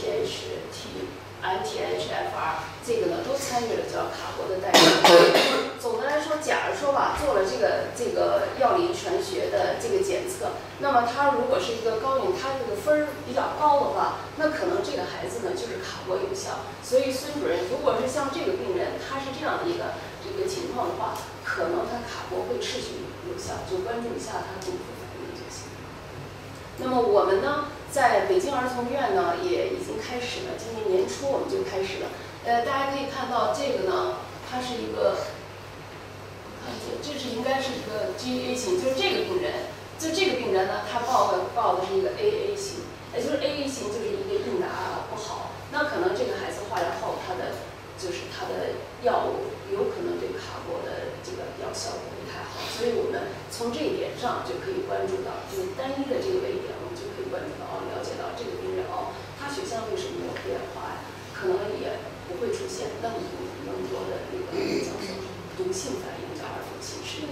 MTHFR 这个呢都参与了叫卡博的代谢。总的来说，假如说吧，做了这个药理遗传学的这个检测，那么他如果是一个高龄，他这个分儿比较高的话，那可能这个孩子呢就是卡博有效。所以孙主任，如果是像这个病人，他是这样的一个情况的话，可能他卡博会持续有效，就关注一下他中枢反应就行。那么我们呢，在北京儿童医院呢也已经开始了，今年年初我们就开始了。大家可以看到这个呢，它是一个，这是应该是一个 GA 型，就是这个病人，呢，他报的是一个 AA 型，也就是 AA 型就是一个应答不好，那可能这个孩子化疗后他的药物有可能对卡博的这个药效果不太好，所以我们从这一点上就可以关注到，就是单一的这个位点，我们就可以关注到了解到这个病人他血象为什么没有变化呀？可能也不会出现那么多的那个叫做毒性反应，叫二毒性是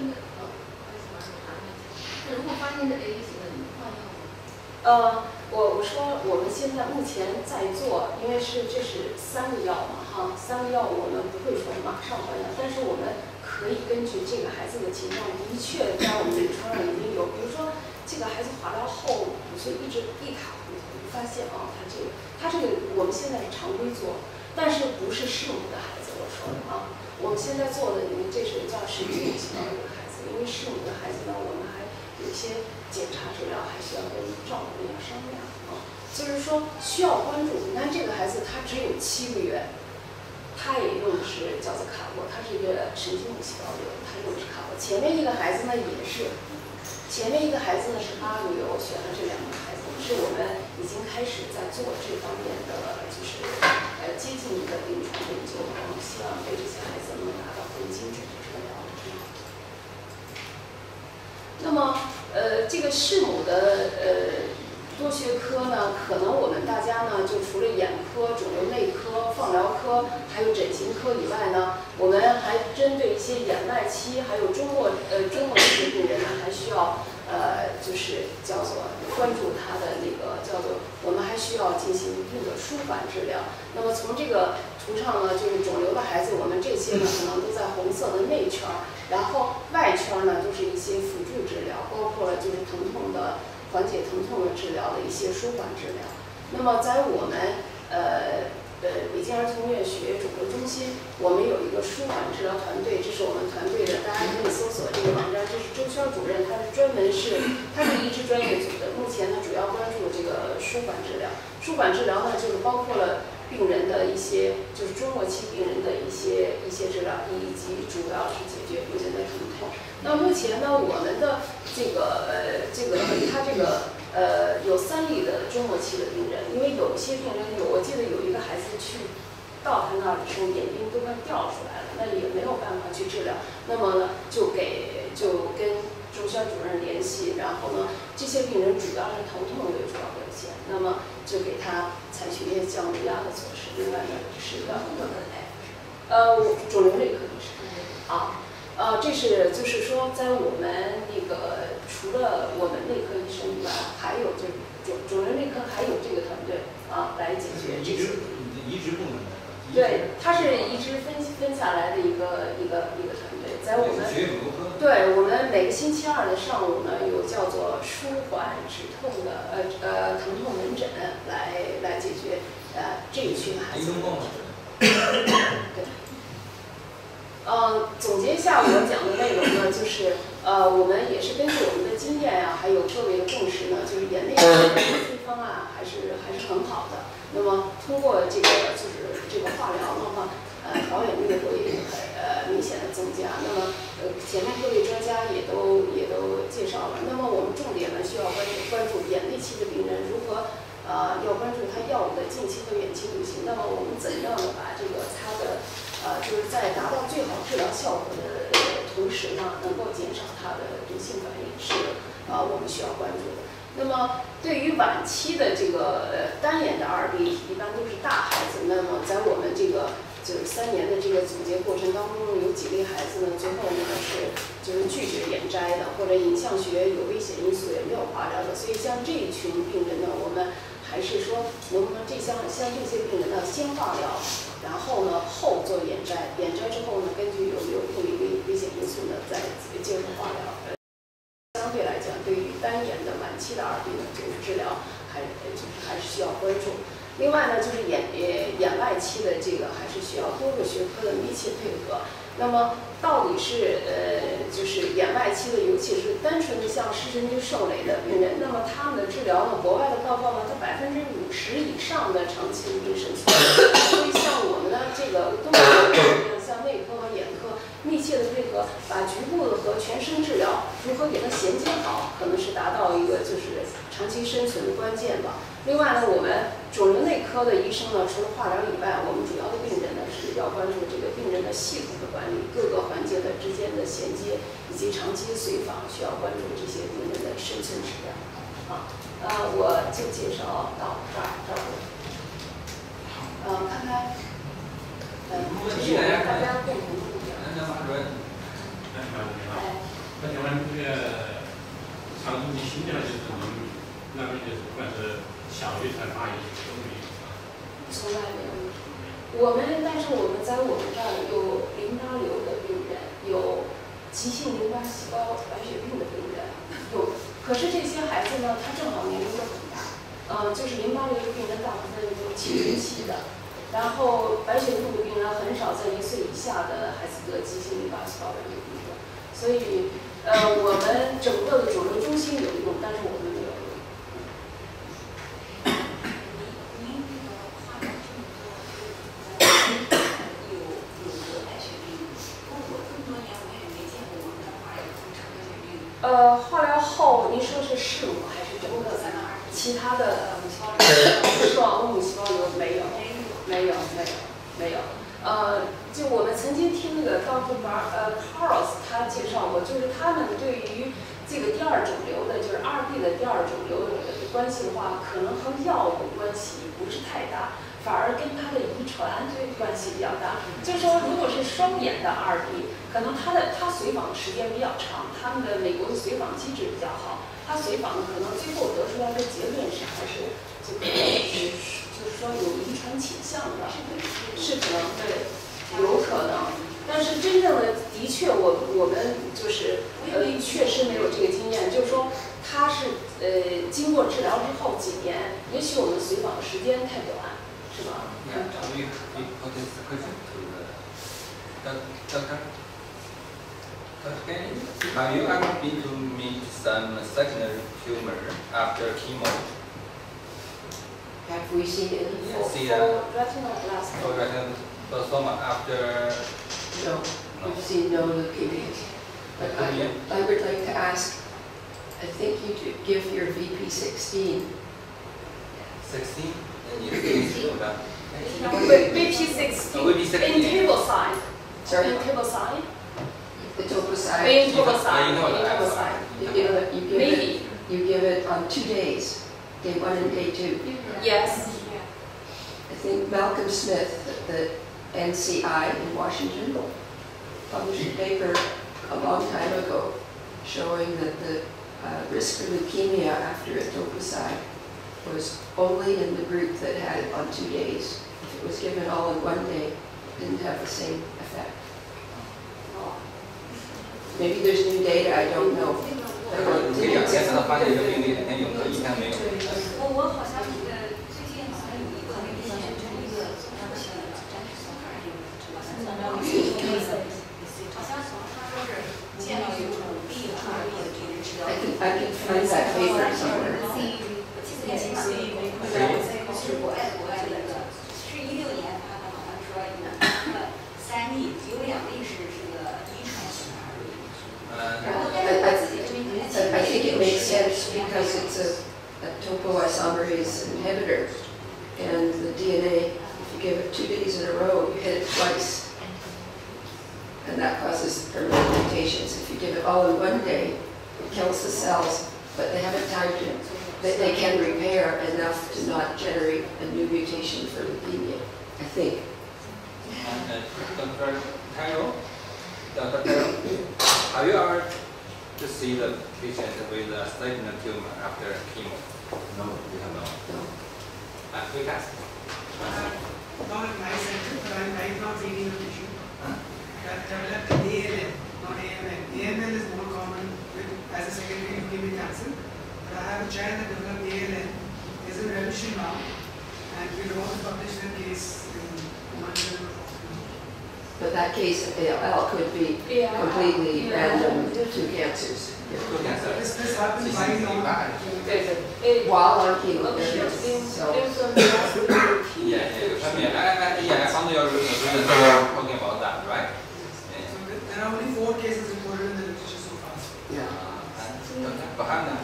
那如果发现是 AA 型的，你换药吗？ 我说我们现在目前在做，因为这是3个药嘛，3个药我们不会说马上换药，但是我们可以根据这个孩子的情况，的确在我们临床上已经有，比如说这个孩子化疗后5岁一直一塌糊涂，发现他这个我们现在是常规做，但是不是适母的孩子，我说的我们现在做的这是叫神经母细胞的孩子，因为适母的孩子呢，我们还有一些检查治疗还需要跟照顾人要商量就是说需要关注。你看这个孩子他只有7个月，他也用的是叫做卡博，他是一个神经母细胞瘤，他用的是卡博。前面一个孩子呢也是，前面一个孩子呢是8个月，我选了这2个孩子，是我们已经开始在做这方面的就是接近一个临床研究，我们希望对这些孩子能达到更精准的治疗。那么这个适母的多学科呢，可能我们大家呢就除了眼科、肿瘤内科、放疗科，还有整形科以外呢，我们还针对一些眼外期还有中末这些病人呢，还需要就是叫做关注他的那个叫做，我们还需要进行一定的舒缓治疗。那么从这个图上呢，就是肿瘤的孩子，我们这些呢可能都在红色的内圈，然后外圈呢就是一些辅助治疗，包括了就是缓解疼痛的治疗的一些舒缓治疗。那么在我们北京儿童医院血液肿瘤中心，我们有一个舒缓治疗团队，这是我们团队的，大家可以搜索这个网站，这是周轩主任，他是移植专业组的，目前呢主要关注这个舒缓治疗。舒缓治疗呢就是包括了病人的一些就是中末期病人的一些治疗，以及主要是解决病人的疼痛。那目前呢，我们的有3例的中末期的病人，因为有些病人我记得有一个孩子去到他那儿的时候，眼睛都快掉出来了，那也没有办法去治疗。那么呢，就跟周轩主任联系，然后呢，这些病人主要是头痛为主要表现，那么就给他采取一些降血压的措施。另外呢，是肿瘤内科医生这是就是说，在我们那个除了我们内科医生以外，还有就是肿瘤内科还有这个团队来解决这些。 移植部门的。 对，它是移植分下来的一个团队，在我们对我们每个星期二的上午呢，有叫做舒缓止痛的疼痛门诊来解决这一群孩子。对。总结一下我讲的内容呢，就是我们也是根据我们的经验还有各位的共识呢，就是眼内的配方还是很好的。那么通过这个就是这个化疗的话，保养率会明显的增加。那么前面各位专家也都介绍了。那么我们重点呢需要关注眼内期的病人如何要关注他药物的近期和远期流行。那么我们怎样的把这个他的就是在达到最好治疗效果的同时呢，能够减少他的毒性反应，是我们需要关注的。那么对于晚期的这个单眼的2B，一般都是大孩子。那么在我们这个就是3年的这个总结过程当中，有几类孩子呢，最后呢就是拒绝眼摘的，或者影像学有危险因素也没有化疗的。所以像这一群病人呢，我们还是说能不能像这些病人呢，先化疗，然后呢后做眼摘，眼摘之后呢，根据有没有病理危险因素呢，再接受化疗。相对来讲，对于单眼的晚期的2B呢，这个治疗还是需要关注。另外呢，就是眼外期的这个还是需要多个学科的密切配合。那么到底是就是眼外期的，尤其是单纯的像视神经受累的病人，那么他们的治疗呢，国外的报告呢，它50%以上的长期无病生存。所以像我们呢，这个东北像内科和眼科密切的配合，把局部的和全身治疗如何给它衔接好，可能是达到一个就是长期生存的关键吧。另外呢，我们肿瘤内科的医生呢，除了化疗以外，我们主要的病人呢是要关注这个病人的系统的管理，各个环节的之间的衔接，以及长期随访，需要关注这些病人的生存质量。我就介绍到这儿。看看，这是我们大家共同的目标。 马主任，你好。我想问这个长期新疆就是您那边就是不管是小学才发育都没有。 从来没有。但是我们在我们这儿有淋巴瘤的病人，有急性淋巴细胞白血病的病人，有。可是这些孩子呢，他正好年龄都很大。就是淋巴瘤的病人大部分都青春期的。然后白血病的病人很少在1岁以下的孩子得急性淋巴细胞白血病的，所以我们整个的肿瘤中心有用，但是我们没有用。 您这个化疗这么多，有得白血病，我这么多年我也没见过我们的化疗后成白血病。 化疗后您说是视母还是整个其他的视网膜母细胞瘤没有？没有。就我们曾经听那个 Dr. Carlos 他介绍过，就是他们对于这个第二肿瘤的，就是 2B 的第二肿瘤的关系的话，可能和药物关系不是太大，反而跟他的遗传关系比较大。就是说，如果是双眼的 2B， 可能他随访的时间比较长，他们的美国的随访机制比较好，他随访可能最后得出来的结论是还是这个就是说有遗传倾向的，是可能对，有可能。但是真正的确，我们就是确实没有这个经验，就是说他是经过治疗之后几年，也许我们随访的时间太短，是吧？ Have you ever been to meet some secondary tumor after chemo? Have we seen any? For retinoblastoma. Retinoblastoma after? No, we've seen no leukemia. But I would like to ask, I think you give your VP16. 16? And you VP16 in table side. Sorry? In table side? The toposide. In table side. You give it on 2 days, day 1 and day 2. Yes. I think Malcolm Smith, the NCI in Washington, published a paper a long time ago showing that the risk for leukemia after etoposide was only in the group that had it on 2 days. If it was given all in 1 day, it didn't have the same effect. Maybe there's new data, I don't know. 这2天才发现一个病例，2天有的，1天没有。 我好像最近好像有一个那个研究一个综合性的展示小孩儿，好像从他说是见到有种B和2B的这个治疗。 I can find that paper somewhere. 我记得也是国外的那个，是16年他们好像说有3例，有2例是这个遗传性的RB。然后但是我自己这边 I think it makes sense because it's a topoisomerase inhibitor, and the DNA, if you give it 2 days in a row, you hit it twice, and that causes permanent mutations. If you give it all in 1 day, it kills the cells, but they haven't time to, they can repair enough to not generate a new mutation for leukemia, I think. Dr. Carroll, have you ever to see the patient with a slight tumor after chemo? No, we have not. Quick ask. Not at my center, but I'm right now treating a patient that developed ALL, not AML. AML is more common as a secondary leukemic cancer, but I have a child that developed ALL, is in remission now, and we're about to publish the case in London. But that case, ALL could be completely random to cancers. This happened by now. While on chemotherapy, so. Yeah, I found your talking about that, right? So there are only 4 cases reported in the literature so far. Yeah. Behind that.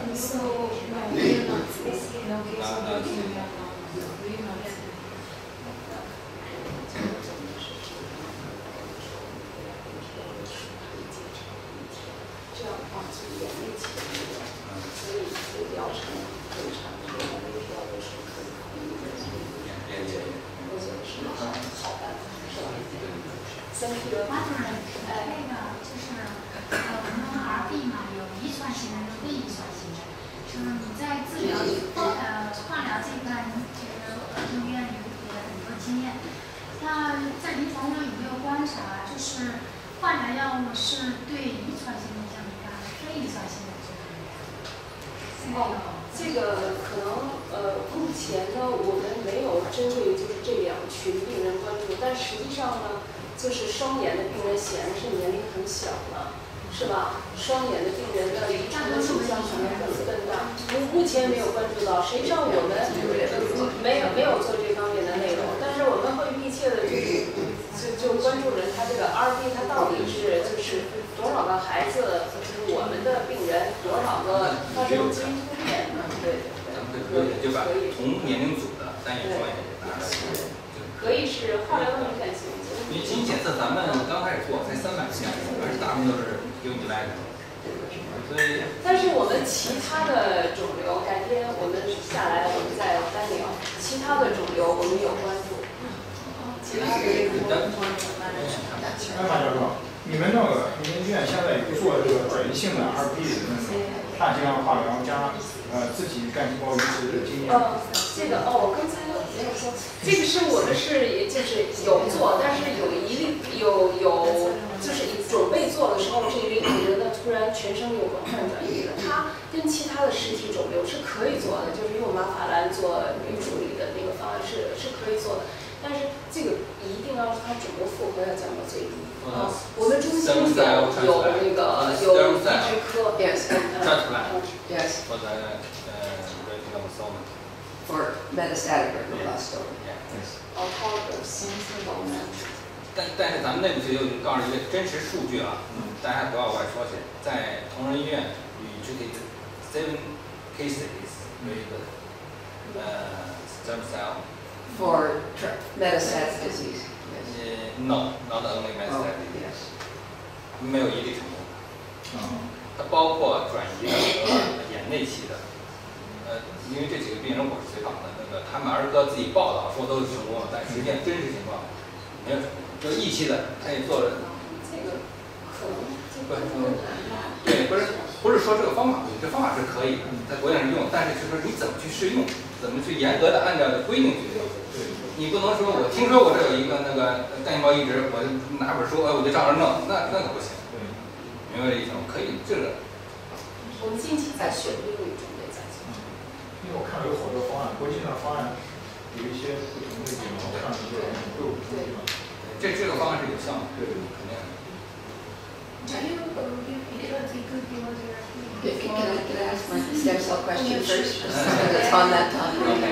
Thank you. 马主任，那个就是我们RB 嘛，有遗传型的，有非遗传型的。就是你在治疗化疗这一块，就是儿童医院有很多经验。那在临床中有没有观察，就是化疗药物是对遗传性影响比较大，非遗传性的这个？ 这个可能目前呢，我们没有针对就是这2群病人关注，但实际上呢，就是双眼的病人显然是年龄很小了，是吧？双眼的病人的遗传的倾向可能会更大。目前没有关注到，实际上我们没有做这方面的内容，但是我们会密切的就关注着他这个RB，他到底是就是多少个孩子，就是我们的病人多少个发生基因突变。对， 咱们就把同年龄组的单眼双眼给拿出来。 可以是化疗的敏感性。 因为基因检测咱们刚开始做才300个项目，而且大部分都是用你来的，所以。 但是我们其他的肿瘤，改天我们下来我们再单聊。其他的肿瘤我们有关注。其他的这个。 马教授，你们医院现在有做这个转移性的RP的那种大剂量化疗加自体干细胞移植的经验？ 这个我刚才没有说，这个是我们就是有做，但是有就是准备做的时候，这一类病人呢突然全身有广泛转移了，它跟其他的实体肿瘤是可以做的，就是用马法兰做预处理的那个方案是可以做的，但是这个一定要它肿瘤负荷要降到最低。我们中心有那个有移植科 Yes. Yes. For the retinoblastoma. For metastatic retinoblastoma. Yes. Autologous. 但是咱们内部就告诉一个真实数据啊，大家不要外说去，在同仁医院与这个7 cases with stem cell. For metastatic disease. No, not only metastatic disease. Yes. 没有1例成功。它包括转移的和眼内期的。因为这几个病人我是随访的，他们儿科自己报道说都是成功了，但实际真实情况没有成功。就1期的，他也做了。 这个可能这对，不是说这个方法不对，这方法是可以的，在国内上用，但是就是说你怎么去试用，怎么去严格的按照规定去用。你不能说我听说我这有一个那个干细胞移植，我就拿本书我就照着弄，那可不行。明白这意思吗？可以这个。 我们近期在选另一种类在做。 因为我看了有好多方案，国际上方案有一些不同的地方，我看了都有不同的地方。 这个方案是有效的，对，肯定。 Can I ask my stem cell question first? That's on that topic. Okay.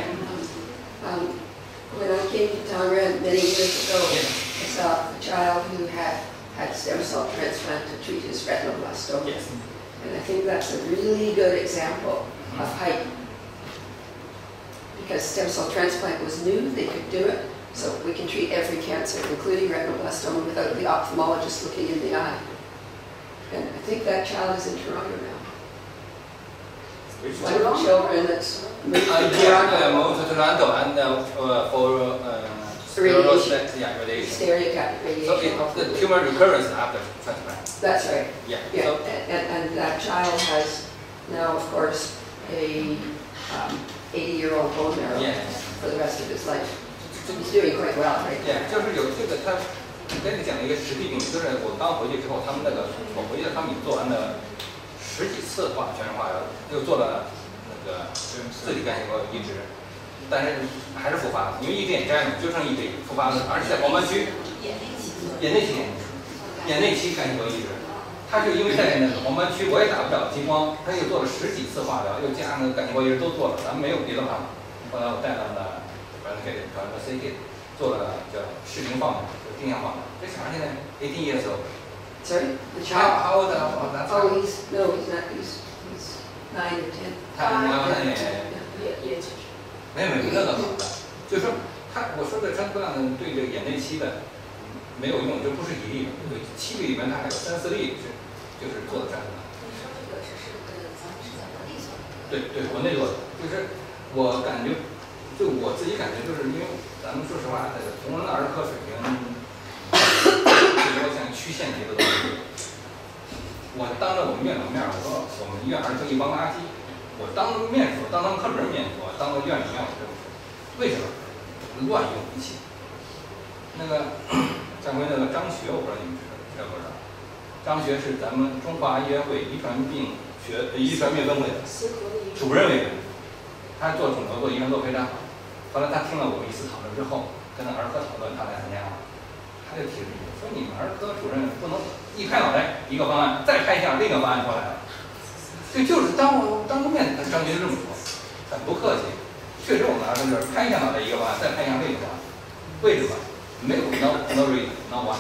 When I came to Tonga many years ago, I saw a child who had stem cell transplant to treat his retinoblastoma. Yes. And I think that's a really good example of height. Because stem cell transplant was new, they could do it. So we can treat every cancer, including retinoblastoma, without the ophthalmologist looking in the eye. And I think that child is in Toronto now. One of the children that's moved to Toronto. Moved to Toronto and for radiation. Stereotactic radiation. So the tumor recurs after transplant. That's right. Yeah. Yeah. So, and that child has now, of course, a 80-year-old bone marrow for the rest of his life. He's doing quite well, right? Yeah， 就是有这个他跟你讲一个实际病例，就是我刚回去之后，他们那个我回去他们已做完了10几次全身化疗，又做了那个自体干细胞移植，但是还是复发，因为一只眼摘了，就剩一只复发了，而且在黄斑区眼内期干细胞移植，他就因为在那个黄斑区我也打不了激光，他又做了10几次化疗，又加上那个干细胞移植都做了，咱们没有别的办法。后来我带到了。找个 CT 做了叫视频放疗，就定向放疗。这小孩现在18 years old. Sorry, the child. How old? That's oh, he's not. He's 9 or 10. 他也没有那个好的，就是说我说的transplant对这个眼内期的没有用，这不是1例，有7例里面它还有3、4例就是做的transplant。 你说这个咱们是在国内做的？ 对，国内做的，就是我感觉。就我自己感觉，就是因为咱们说实话，这个同仁儿科水平，最多像曲线级的东西。我当着我们院长面，我说我们医院儿科一帮垃圾。我当面说，当他们科主任面说，当着院长面我这么说。为什么？乱用仪器。那个上回那个张学，我不知道你们知道不知道？张学是咱们中华医学会遗传病分会的主任委员，他做肿瘤做遗传做非常好。后来他听了我们一次讨论之后，跟儿科讨论，他来参加了，他就提出说你们儿科主任不能一拍脑袋一个方案，再拍一下另一个方案出来了。就是当着面张学这么说，很不客气。确实我们儿科就是拍一下脑袋一个方案，再拍一下另一个方案。为什么？没有 no reason no one。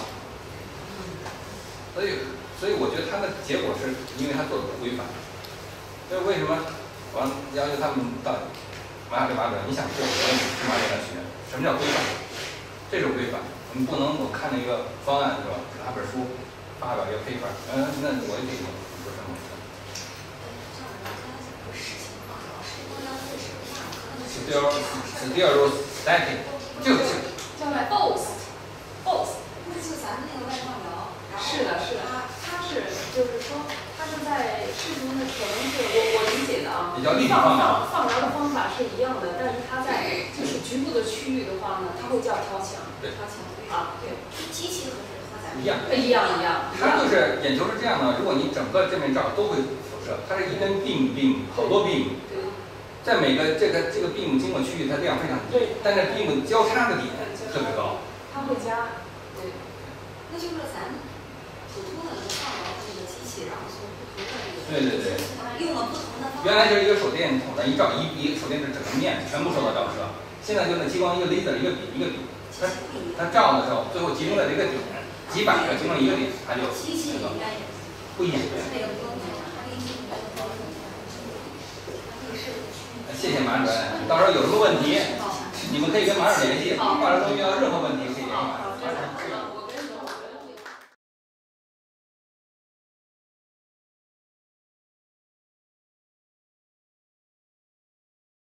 所以我觉得他的结果是因为他做的不规范。所以为什么我要求他们到马主任，你想做，我也去马主任学。什么叫规范？这种规范，我们不能我看那个方案是吧？拿本书发表一个 paper， 那我也得用，不是这么回事。Still static， 就是。 叫来 both， 那就咱们那个外放疗。 是的，他是就是说。他是在试图的，可能是我理解的啊，放疗的方法是一样的，但是他在就是局部的区域的话呢，他会叫调强，啊，对， 机器和咱们一样。它就是眼球是这样的，如果你整个正面照都会辐射，它是一根 beam 好多 beam， 在每个这个 beam 经过区域，它量非常低，但是 beam 交叉的点特别高。 它会加，对， 那就是咱普通的放疗这个机器，然后从不同的对， 用了不同的方法。 原来就是一个手电筒的一照一个手电是整个面全部受到照射，现在就那激光一个 laser 一个笔，它照的时候最后集中在这个点，几百个集中一个点，它就机器应该也不一样。谢谢马主任，到时候有什么问题，你们可以跟马主任联系，化疗中医药任何问题可以。